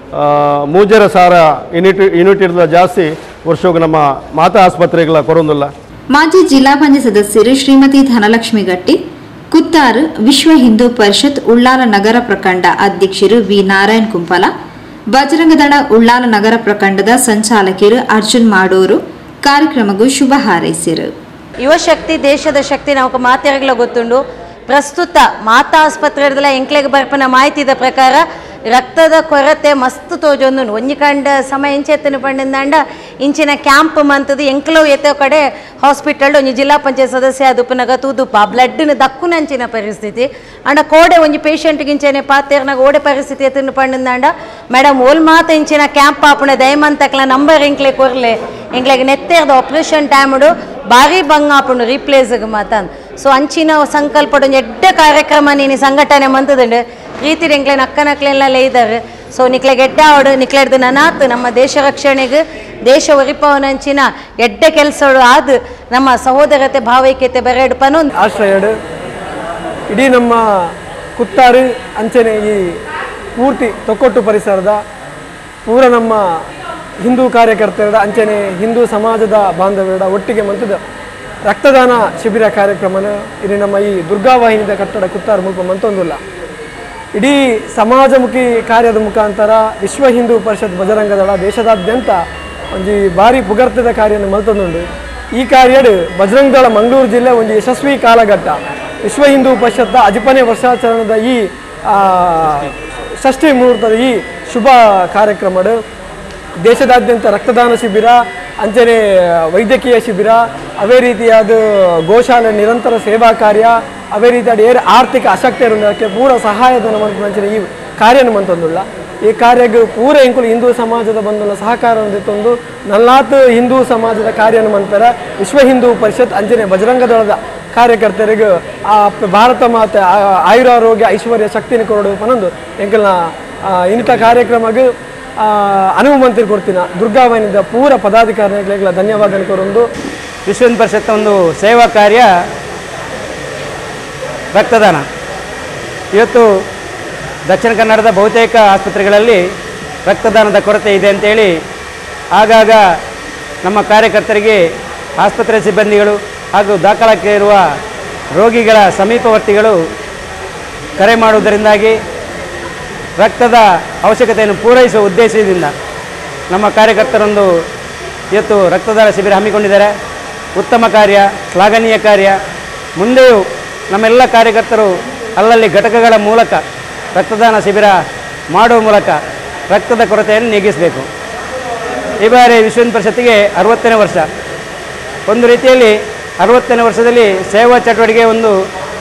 ಮೂಜರ ಸಾರ ಯೂನಿಟ್ ಇರ್ದ ಜಾಸ್ತಿ ವರ್ಷಕ್ಕೆ ನಮ್ಮ ಮಾತಾ ಆಸ್ಪತ್ರೆಗಳ ಕೊರೊಂದಿಲ್ಲ. ಮಾಜಿ ಜಿಲ್ಲಾ ಪಂಚಾಯತ್ ಸದಸ್ಯರು ಶ್ರೀಮತಿ ಧನಲಕ್ಷ್ಮಿ ಗಟ್ಟಿ, ಕುತ್ತಾರ್ ವಿಶ್ವ ಹಿಂದೂ ಪರಿಷತ್ ಉಳ್ಳಾಲ ನಗರ ಪ್ರಖಂಡ ಅಧ್ಯಕ್ಷರು ವಿ ನಾರಾಯಣ್ ಕುಂಪಲ, ಬಜರಂಗ ದಳ ಉಳ್ಳಾಲ ನಗರ ಪ್ರಖಂಡದ ಸಂಚಾಲಕರು ಅರ್ಜುನ್ ಮಾಡೂರು ಕಾರ್ಯಕ್ರಮಕ್ಕೂ ಶುಭ ಹಾರೈಸಿದರು. ಯುವಶಕ್ತಿ ದೇಶದ ಶಕ್ತಿ ನಾವು ಮಾತೆರಗಲ ಗೊತ್ತುಂಡು. ಪ್ರಸ್ತುತ ಮಾತಾ ಆಸ್ಪತ್ರೆದಲ್ಲ ಎಂಕ್ಲೆಗೆ ಬರ್ಪನ ಮಾಹಿತಿದ ಪ್ರಕಾರ ರಕ್ತದ ಕೊರತೆ ಮಸ್ತ್ ತೋಜೊಂದು ಒಂಜಿ ಕಂಡ ಸಮಯ ಇಂಚೆತ್ತನ ಪಂಡಿಂದಾಂಡ ಇಂಚಿನ ಕ್ಯಾಂಪ್ ಮಂತದ್ದು ಎಂಕ್ಲೋ ಎತ್ತೋ ಕಡೆ ಹಾಸ್ಪಿಟಲ್ ಒಂಜಿ ಜಿಲ್ಲಾ ಪಂಚಾಯತ್ ಸದಸ್ಯ ಅದುಪನಗ ತೂದುಪ ಬ್ಲಡ್ನ ದಕ್ಕುನಂಚಿನ ಪರಿಸ್ಥಿತಿ ಅಂಡ ಕೋಡೆ ಒಂಜಿ ಪೇಷಂಟ್ಗೆ ಇಂಚೆನೆ ಪಾತೆರ್ನಾಗ ಓಡೆ ಪರಿಸ್ಥಿತಿ ಎತ್ತನ ಪಂಡಿಂದಾಂಡ ಮೇಡಮ್ ಓಲ್ ಮಾತ ಇಂಚಿನ ಕ್ಯಾಂಪ್ ಆಪುಣ ದಯಮಂತಕ್ಲ ನಂಬರ್ ಎಂಕ್ಲೆ ಕೊರ್ಲೆ ಎಂಕ್ಲೆಗೆ ನೆತ್ತೆರ್ದ ಆಪರೇಷನ್ ಟೈಮ್ಡು ಭಾರಿ ಬಂಗ ಆಪುಂಡು ರೀಪ್ಲೇಸ್ಗೆ ಮಾತಂದು. ಸೊ ಅಂಚಿನ ಸಂಕಲ್ಪಡು ಎಡ್ಡ ಕಾರ್ಯಕ್ರಮ ನೀನು ಸಂಘಟನೆ ಮಂತದುಂಡು ರೀತಿ ಎಂಕ್ಲೆನ ಅಕ್ಕನಕ್ಲೆಲ್ಲ ಇದ್ದಾರೆ. ಸೊ ನಿಕ್ಲೆಗೆ ಎಡ್ಡ ಆವಡು ನಿಕ್ಲೆಡ್ದು ನನಾತ್ ನಮ್ಮ ದೇಶ ರಕ್ಷಣೆಗೆ ದೇಶ ಒರಿಪವನಂಚಿನ ಎಡ್ಡ ಕೆಲಸಗಳು ಆದ ನಮ್ಮ ಸಹೋದರತೆ ಭಾವೈಕ್ಯತೆ ಬೆರೆಡು ಪನೊಂದು ಆಶ್ರಯಡು ಇಡೀ ನಮ್ಮ ಕುತ್ತಾರು ಅಂಚನೆ ಈ ಪೂರ್ತಿ ತೊಕ್ಕೊಟ್ಟು ಪರಿಸರದ ಪೂರ ನಮ್ಮ ಹಿಂದೂ ಕಾರ್ಯಕರ್ತರ ಅಂಚನೆ ಹಿಂದೂ ಸಮಾಜದ ಬಾಂಧವ್ಯರ ಒಟ್ಟಿಗೆ ಮಂತದ ರಕ್ತದಾನ ಶಿಬಿರ ಕಾರ್ಯಕ್ರಮನ ಇಲ್ಲಿ ನಮ್ಮ ಈ ದುರ್ಗಾವಾಹಿನಿದ ಕಟ್ಟಡ ಕುತ್ತಾರು ಮುಲ್ಪ ಮಂತೊಂದಿಲ್ಲ. ಇಡೀ ಸಮಾಜಮುಖಿ ಕಾರ್ಯದ ಮುಖಾಂತರ ವಿಶ್ವ ಹಿಂದೂ ಪರಿಷತ್ ಬಜರಂಗ ದಳ ದೇಶದಾದ್ಯಂತ ಒಂದು ಭಾರಿ ಪುಗರ್ತದ ಕಾರ್ಯನ ಮಲ್ತೊಂದುಂಡು. ಈ ಕಾರ್ಯಡು ಬಜರಂಗ ದಳ ಮಂಗಳೂರು ಜಿಲ್ಲೆ ಒಂದು ಯಶಸ್ವಿ ಕಾಲಘಟ್ಟ ವಿಶ್ವ ಹಿಂದೂ ಪರಿಷತ್ನ 15ನೇ ವರ್ಷಾಚರಣೆದ ಈ ಷಷ್ಠಿ ಮುಹೂರ್ತದ ಈ ಶುಭ ಕಾರ್ಯಕ್ರಮಡು ದೇಶದಾದ್ಯಂತ ರಕ್ತದಾನ ಶಿಬಿರ ಅಂಚನೆ ವೈದ್ಯಕೀಯ ಶಿಬಿರ ಅವೇ ರೀತಿಯಾದ ಗೋಶಾಲೆ ನಿರಂತರ ಸೇವಾ ಕಾರ್ಯ ಅವೇ ರೀತಿಯಾದ ಏರ್ ಆರ್ಥಿಕ ಅಶಕ್ತಿ ಇರೋದಕ್ಕೆ ಪೂರ ಸಹಾಯಧನ ಮಂತ್ರಿ ಈ ಕಾರ್ಯನ ಮಂತೊಂದುಲ್ಲ. ಈ ಕಾರ್ಯಕ್ಕೆ ಪೂರ ಎಂಕುಲು ಹಿಂದೂ ಸಮಾಜದ ಬಂಧುಲ ಸಹಕಾರವನ್ನು ತಂದು ನಲ್ಲಾತ್ ಹಿಂದೂ ಸಮಾಜದ ಕಾರ್ಯನ ಮಂತರ ವಿಶ್ವ ಹಿಂದೂ ಪರಿಷತ್ ಅಂಚನೆ ಬಜರಂಗ ದಳದ ಕಾರ್ಯಕರ್ತರಿಗೆ ಆ ಭಾರತ ಮಾತೆ ಆಯುರಾರೋಗ್ಯ ಐಶ್ವರ್ಯ ಶಕ್ತಿನ ಕೊರಡು ಪನೊಂದು ಎಂಕಲ್ನ ಇಂಥ ಕಾರ್ಯಕ್ರಮಕ್ಕೆ ಅನುವು ಮಂತ್ರಿ ಕೊಡ್ತೀನಿ ದುರ್ಗಾವಾಹಿನಿದ ಪೂರ ಪದಾಧಿಕಾರಿಗಳ ಧನ್ಯವಾದ ಕೊರೊಂದು. ವಿಶ್ವ ಹಿಂದೂ ಪರಿಷತ್ ಒಂದು ಸೇವಾ ಕಾರ್ಯ ರಕ್ತದಾನ. ಇವತ್ತು ದಕ್ಷಿಣ ಕನ್ನಡದ ಬಹುತೇಕ ಆಸ್ಪತ್ರೆಗಳಲ್ಲಿ ರಕ್ತದಾನದ ಕೊರತೆ ಇದೆ ಅಂತೇಳಿ ಆಗಾಗ ನಮ್ಮ ಕಾರ್ಯಕರ್ತರಿಗೆ ಆಸ್ಪತ್ರೆ ಸಿಬ್ಬಂದಿಗಳು ಹಾಗೂ ದಾಖಲಾತಿ ಇರುವ ರೋಗಿಗಳ ಸಮೀಪವರ್ತಿಗಳು ಕರೆ ಮಾಡುವುದರಿಂದಾಗಿ ರಕ್ತದ ಅವಶ್ಯಕತೆಯನ್ನು ಪೂರೈಸುವ ಉದ್ದೇಶದಿಂದ ನಮ್ಮ ಕಾರ್ಯಕರ್ತರೊಂದು ಇವತ್ತು ರಕ್ತದಾನ ಶಿಬಿರ ಹಮ್ಮಿಕೊಂಡಿದ್ದಾರೆ. ಉತ್ತಮ ಕಾರ್ಯ, ಶ್ಲಾಘನೀಯ ಕಾರ್ಯ. ಮುಂದೆಯೂ ನಮ್ಮೆಲ್ಲ ಕಾರ್ಯಕರ್ತರು ಅಲ್ಲಲ್ಲಿ ಘಟಕಗಳ ಮೂಲಕ ರಕ್ತದಾನ ಶಿಬಿರ ಮಾಡುವ ಮೂಲಕ ರಕ್ತದ ಕೊರತೆಯನ್ನು ನೀಗಿಸಬೇಕು. ಈ ಬಾರಿ ವಿಶ್ವ ಹಿಂದೂ ಪರಿಷತ್ತಿಗೆ 60ನೇ ವರ್ಷ. ಒಂದು ರೀತಿಯಲ್ಲಿ 60ನೇ ವರ್ಷದಲ್ಲಿ ಸೇವಾ ಚಟುವಟಿಕೆ ಒಂದು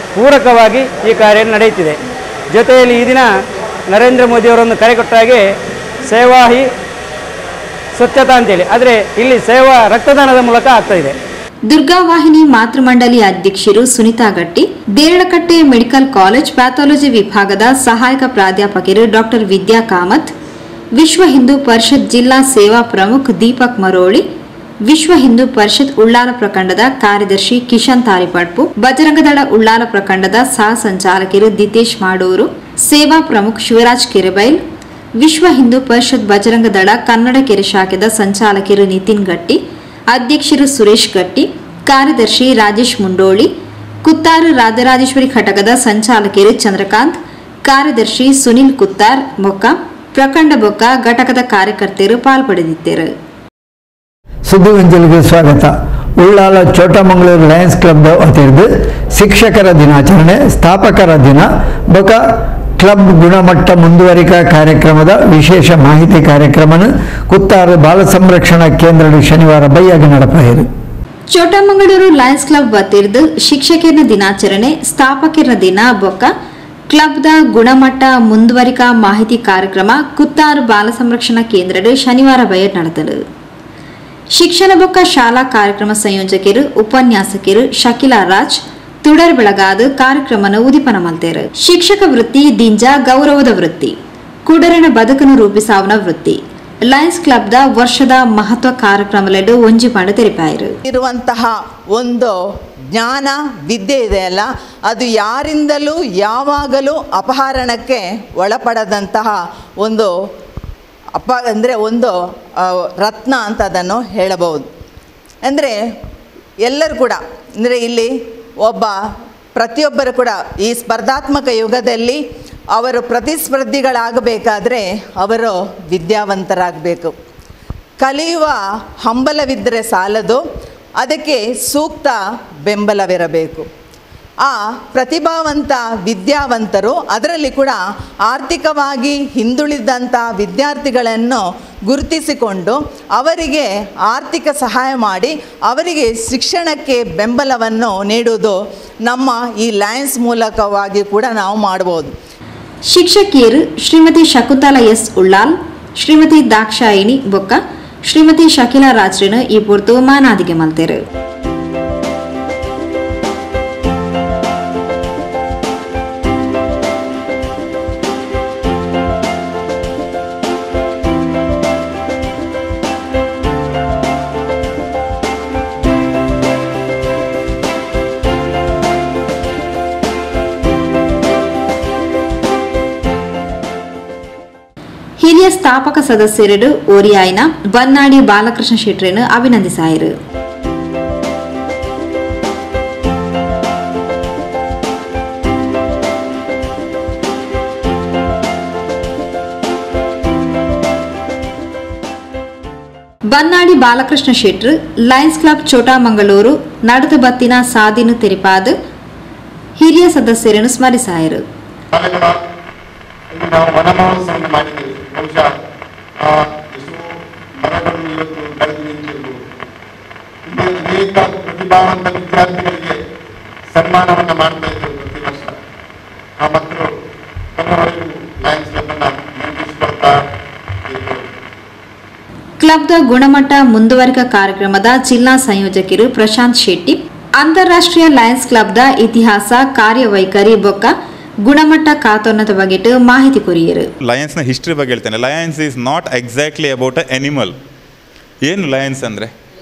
ಪೂರಕವಾಗಿ ಈ ಕಾರ್ಯ ನಡೆಯುತ್ತಿದೆ. ಜೊತೆಯಲ್ಲಿ ಈ ದಿನ ನರೇಂದ್ರ ಮೋದಿಯವರೊಂದು ಕರೆ ಕೊಟ್ಟ ಹಾಗೆ ಸೇವಾ ಹಿ ಸ್ವಚ್ಛತಾ ಅಂತೇಳಿ, ಆದರೆ ಇಲ್ಲಿ ಸೇವಾ ರಕ್ತದಾನದ ಮೂಲಕ ಆಗ್ತಾ ಇದೆ. ದುರ್ಗಾವಾಹಿನಿ ಮಾತೃಮಂಡಲಿ ಅಧ್ಯಕ್ಷರು ಸುನಿತಾ ಗಟ್ಟಿ, ದೇರಳಕಟ್ಟೆ ಮೆಡಿಕಲ್ ಕಾಲೇಜ್ ಪ್ಯಾಥಾಲಜಿ ವಿಭಾಗದ ಸಹಾಯಕ ಪ್ರಾಧ್ಯಾಪಕರು ಡಾಕ್ಟರ್ ವಿದ್ಯಾ ಕಾಮತ್, ವಿಶ್ವ ಹಿಂದೂ ಪರಿಷತ್ ಜಿಲ್ಲಾ ಸೇವಾ ಪ್ರಮುಖ್ ದೀಪಕ್ ಮರೋಳಿ, ವಿಶ್ವ ಹಿಂದೂ ಪರಿಷತ್ ಉಳ್ಳಾಲ ಪ್ರಖಂಡದ ಕಾರ್ಯದರ್ಶಿ ಕಿಶನ್ ತಾರಿಪಡ್ಪು, ಬಜರಂಗದಳ ಉಳ್ಳಾಲ ಪ್ರಖಂಡದ ಸಹ ಸಂಚಾಲಕರು ದಿತೇಶ್ ಮಾಡೂರು, ಸೇವಾ ಪ್ರಮುಖ್ ಶಿವರಾಜ್ ಕೆರೆಬೈಲ್, ವಿಶ್ವ ಹಿಂದೂ ಪರಿಷತ್ ಬಜರಂಗದಳ ಕನ್ನಡ ಕೆರೆ ಶಾಖೆದ ಸಂಚಾಲಕರು ನಿತಿನ್ ಗಟ್ಟಿ, ಅಧ್ಯಕ್ಷರು ಸುರೇಶ್ ಗಟ್ಟಿ, ಕಾರ್ಯದರ್ಶಿ ರಾಜೇಶ್ ಮುಂಡೋಳಿ, ಕುತ್ತಾರು ರಾಜರಾಜೇಶ್ವರಿ ಘಟಕದ ಸಂಚಾಲಕರು ಚಂದ್ರಕಾಂತ್, ಕಾರ್ಯದರ್ಶಿ ಸುನಿಲ್ ಕುತ್ತಾರ್ ಬೊಕ್ಕ, ಪ್ರಖಂಡ ಬೊಕ್ಕ ಘಟಕದ ಕಾರ್ಯಕರ್ತರು ಪಾಲ್ಪಡೆದಿದ್ದರು. ಸುದ್ದಿವಂಜಲಿಗೆ ಸ್ವಾಗತ. ಉಳ್ಳಾಲ ಚೋಟಮಂಗಳೂರು ಲಯನ್ಸ್ ಕ್ಲಬ್ ವತಿಯಿಂದ ಶಿಕ್ಷಕರ ದಿನಾಚರಣೆ, ಸ್ಥಾಪಕರ ದಿನ ಬೊಕ ಕ್ಲಬ್ ಗುಣಮಟ್ಟ ಮುಂದುವರಿಕಾ ಕಾರ್ಯಕ್ರಮದ ವಿಶೇಷ ಮಾಹಿತಿ ಕಾರ್ಯಕ್ರಮನ ಕುತ್ತಾರು ಬಾಲ ಸಂರಕ್ಷಣಾ ಕೇಂದ್ರದ ಶನಿವಾರ ಬೈಯಾಗಿ ನಡೆಪಾಯಿರು. ಚೋಟಮಂಗಳೂರು ಲಯನ್ಸ್ ಕ್ಲಬ್ ವತಿರ್ದು ಶಿಕ್ಷಕರ ದಿನಾಚರಣೆ, ಸ್ಥಾಪಕರ ದಿನ ಬೊಕ್ಕ ಕ್ಲಬ್ದ ಗುಣಮಟ್ಟ ಮುಂದುವರಿಕಾ ಮಾಹಿತಿ ಕಾರ್ಯಕ್ರಮ ಕುತ್ತಾರು ಬಾಲ ಸಂರಕ್ಷಣಾ ಕೇಂದ್ರದ ಶನಿವಾರ ಬೈಯ ನಡೆದಳು. ಶಿಕ್ಷಣ ಬೊಕ್ಕ ಶಾಲಾ ಕಾರ್ಯಕ್ರಮ ಸಂಯೋಜಕರು ಉಪನ್ಯಾಸಕರು ಶಕಿಲಾ ರಾಜ್ ತುಡರ್ ಬೆಳಗಾದ ಕಾರ್ಯಕ್ರಮನ ಉದಿಪನ ಮಲ್ತೇರು. ಶಿಕ್ಷಕ ವೃತ್ತಿ ದಿಂಜ ಗೌರವದ ವೃತ್ತಿ, ಕುಡರನ ಬದುಕನ್ನು ರೂಪಿಸಾವನ ವೃತ್ತಿ. ಲಯನ್ಸ್ ಕ್ಲಬ್ದ ವರ್ಷದ ಮಹತ್ವ ಕಾರ್ಯಕ್ರಮಲೆಡು ಒಂಜಿ ಪಂಡ ತೆರಿಪಾಯಿರು. ಇರುವಂತಹ ಒಂದು ಜ್ಞಾನ ವಿದ್ಯೆ ಇದೆಯಲ್ಲ, ಅದು ಯಾರಿಂದಲೂ ಯಾವಾಗಲೂ ಅಪಹರಣಕ್ಕೆ ಒಳಪಡದಂತಹ ಒಂದು ಒಂದು ರತ್ನ ಅಂತ ಅದನ್ನು ಹೇಳಬಹುದು. ಅಂದರೆ ಎಲ್ಲರೂ ಕೂಡ, ಅಂದರೆ ಇಲ್ಲಿ ಪ್ರತಿಯೊಬ್ಬರು ಕೂಡ ಈ ಸ್ಪರ್ಧಾತ್ಮಕ ಯುಗದಲ್ಲಿ ಅವರು ಪ್ರತಿಸ್ಪರ್ಧಿಗಳಾಗಬೇಕಾದ್ರೆ ಅವರು ವಿದ್ಯಾವಂತರಾಗಬೇಕು. ಕಲಿಯುವ ಹಂಬಲವಿದ್ದರೆ ಸಾಲದು, ಅದಕ್ಕೆ ಸೂಕ್ತ ಬೆಂಬಲವಿರಬೇಕು. ಆ ಪ್ರತಿಭಾವಂತ ವಿದ್ಯಾವಂತರು, ಅದರಲ್ಲಿ ಕೂಡ ಆರ್ಥಿಕವಾಗಿ ಹಿಂದುಳಿದಂಥ ವಿದ್ಯಾರ್ಥಿಗಳನ್ನು ಗುರುತಿಸಿಕೊಂಡು ಅವರಿಗೆ ಆರ್ಥಿಕ ಸಹಾಯ ಮಾಡಿ ಅವರಿಗೆ ಶಿಕ್ಷಣಕ್ಕೆ ಬೆಂಬಲವನ್ನು ನೀಡುವುದು ನಮ್ಮ ಈ ಲಯನ್ಸ್ ಮೂಲಕವಾಗಿ ಕೂಡ ನಾವು ಮಾಡಬಹುದು. ಶಿಕ್ಷಕಿಯರು ಶ್ರೀಮತಿ ಶಕುಂತಲಾ ಎಸ್ ಉಳ್ಳಾಲ್, ಶ್ರೀಮತಿ ದಾಕ್ಷಾಯಿಣಿ ಬೊಕ್ಕ, ಶ್ರೀಮತಿ ಶಕಿಲಾ ರಾಜ್ರನ್ನು ಈ ಪೂರ್ತು ಮಾನಾದಿಗೆ ಮಲ್ತೇರು. ಹಿರಿಯ ಸ್ಥಾಪಕ ಸದಸ್ಯರು ಓರಿಯಾಯಿನ ಬನ್ನಾಡಿ ಬಾಲಕೃಷ್ಣ ಶೆಟ್ರನ್ನು ಅಭಿನಂದಿಸಾಯಿರು. ಬನ್ನಾಡಿ ಬಾಲಕೃಷ್ಣ ಶೆಟ್ರು ಲಯನ್ಸ್ ಕ್ಲಬ್ ಚೋಟಮಂಗಳೂರು ನಡೆದು ಬತ್ತಿನ ಸಾಧೀನು ತೆರಿಪಾದ ಹಿರಿಯ ಸದಸ್ಯರನ್ನು ಸ್ಮರಿಸಾಯಿರು. ನಾವು ವನಮಹೋತ್ಸವ ಮಾಡಿದ್ದೀವಿ. ಬಹುಶಃ ಎಷ್ಟು ಮರಗಳನ್ನು ಇವತ್ತು ಬೆಳೆದು ನಿಂತಿರುವುದು. ಅನೇಕ ಪ್ರತಿಭಾವಂತ ವಿದ್ಯಾರ್ಥಿಗಳಿಗೆ ಸನ್ಮಾನವನ್ನು ಮಾಡ್ತಾ ಇದ್ದೇವೆ ಪ್ರತಿ ವರ್ಷ. ಆ ಮಕ್ಕಳು ಕೊನೆವರೆಗೂ ಲಯನ್ಸ್ ಕ್ಲಬ್ನ ಮುಂದುವರಿಸಿಕೊಳ್ತಾ ಇರ್ಬೋದು. ಕ್ಲಬ್ದ ಗುಣಮಟ್ಟ ಮುಂದುವರಿಕಾ ಕಾರ್ಯಕ್ರಮದ ಜಿಲ್ಲಾ ಸಂಯೋಜಕರು ಪ್ರಶಾಂತ್ ಶೆಟ್ಟಿ, ಅಂತಾರಾಷ್ಟ್ರೀಯ ಲಯನ್ಸ್ ಕ್ಲಬ್ದ ಇತಿಹಾಸ, ಕಾರ್ಯವೈಖರಿ ಬೊಕ್ಕ ಗುಣಮಟ್ಟ ಕಾತೋನ್ನದ ಬಗೆಟ್ ಮಾಹಿತಿ ಕೊರಿಯರು. ಲಯನ್ಸ್ನ ಹಿಸ್ಟ್ರಿ ಬಗ್ಗೆ ಹೇಳ್ತೇನೆ. Lions is not exactly about a animal. ಏನು ಲಯನ್ಸ್ ಅಂದರೆ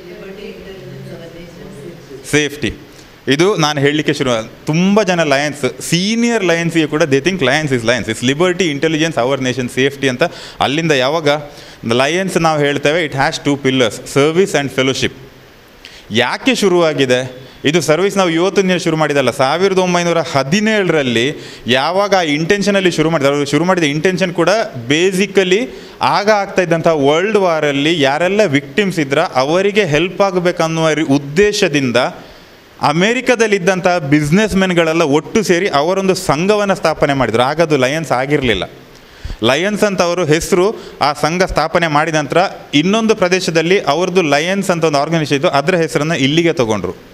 ಸೇಫ್ಟಿ. ಇದು ನಾನು ಹೇಳಲಿಕ್ಕೆ ಶುರು, ತುಂಬ ಜನ ಲಯನ್ಸ್, ಸೀನಿಯರ್ ಲಯನ್ಸ್ಗೆ ಕೂಡ they think lions is liberty, intelligence, our nation, safety ಅಂತ. ಅಲ್ಲಿಂದ ಯಾವಾಗ ಲಯನ್ಸ್ ನಾವು ಹೇಳ್ತೇವೆ, it has 2 pillars, service and fellowship. ಯಾಕೆ ಶುರುವಾಗಿದೆ ಇದು ಸರ್ವಿಸ್? ನಾವು ಇವತ್ತಿನ ಶುರು ಮಾಡಿದಲ್ಲ, 1917ರಲ್ಲಿ ಯಾವಾಗ ಆ ಇಂಟೆನ್ಷನಲ್ಲಿ ಶುರು ಮಾಡಿದ್ದಾರೆ. ಅವರು ಶುರು ಮಾಡಿದ ಇಂಟೆನ್ಷನ್ ಕೂಡ ಬೇಸಿಕಲಿ ಆಗ ಆಗ್ತಾ ಇದ್ದಂಥ ವರ್ಲ್ಡ್ ವಾರಲ್ಲಿ ಯಾರೆಲ್ಲ ವಿಕ್ಟಿಮ್ಸ್ ಇದ್ರ ಅವರಿಗೆ ಹೆಲ್ಪ್ ಆಗಬೇಕನ್ನುವ ಉದ್ದೇಶದಿಂದ ಅಮೇರಿಕಾದಲ್ಲಿದ್ದಂಥ ಬಿಸ್ನೆಸ್ ಮೆನ್ಗಳೆಲ್ಲ ಒಟ್ಟು ಸೇರಿ ಅವರೊಂದು ಸಂಘವನ್ನು ಸ್ಥಾಪನೆ ಮಾಡಿದರು. ಆಗ ಅದು ಲಯನ್ಸ್ ಆಗಿರಲಿಲ್ಲ. ಲಯನ್ಸ್ ಅಂತ ಅವರು ಹೆಸರು ಆ ಸಂಘ ಸ್ಥಾಪನೆ ಮಾಡಿದ ನಂತರ ಇನ್ನೊಂದು ಪ್ರದೇಶದಲ್ಲಿ ಅವ್ರದ್ದು ಲಯನ್ಸ್ ಅಂತ ಒಂದು ಆರ್ಗನೈಸೇಷನ್ ಇತ್ತು, ಅದರ ಹೆಸರನ್ನು ಇಲ್ಲಿಗೆ ತೊಗೊಂಡ್ರು.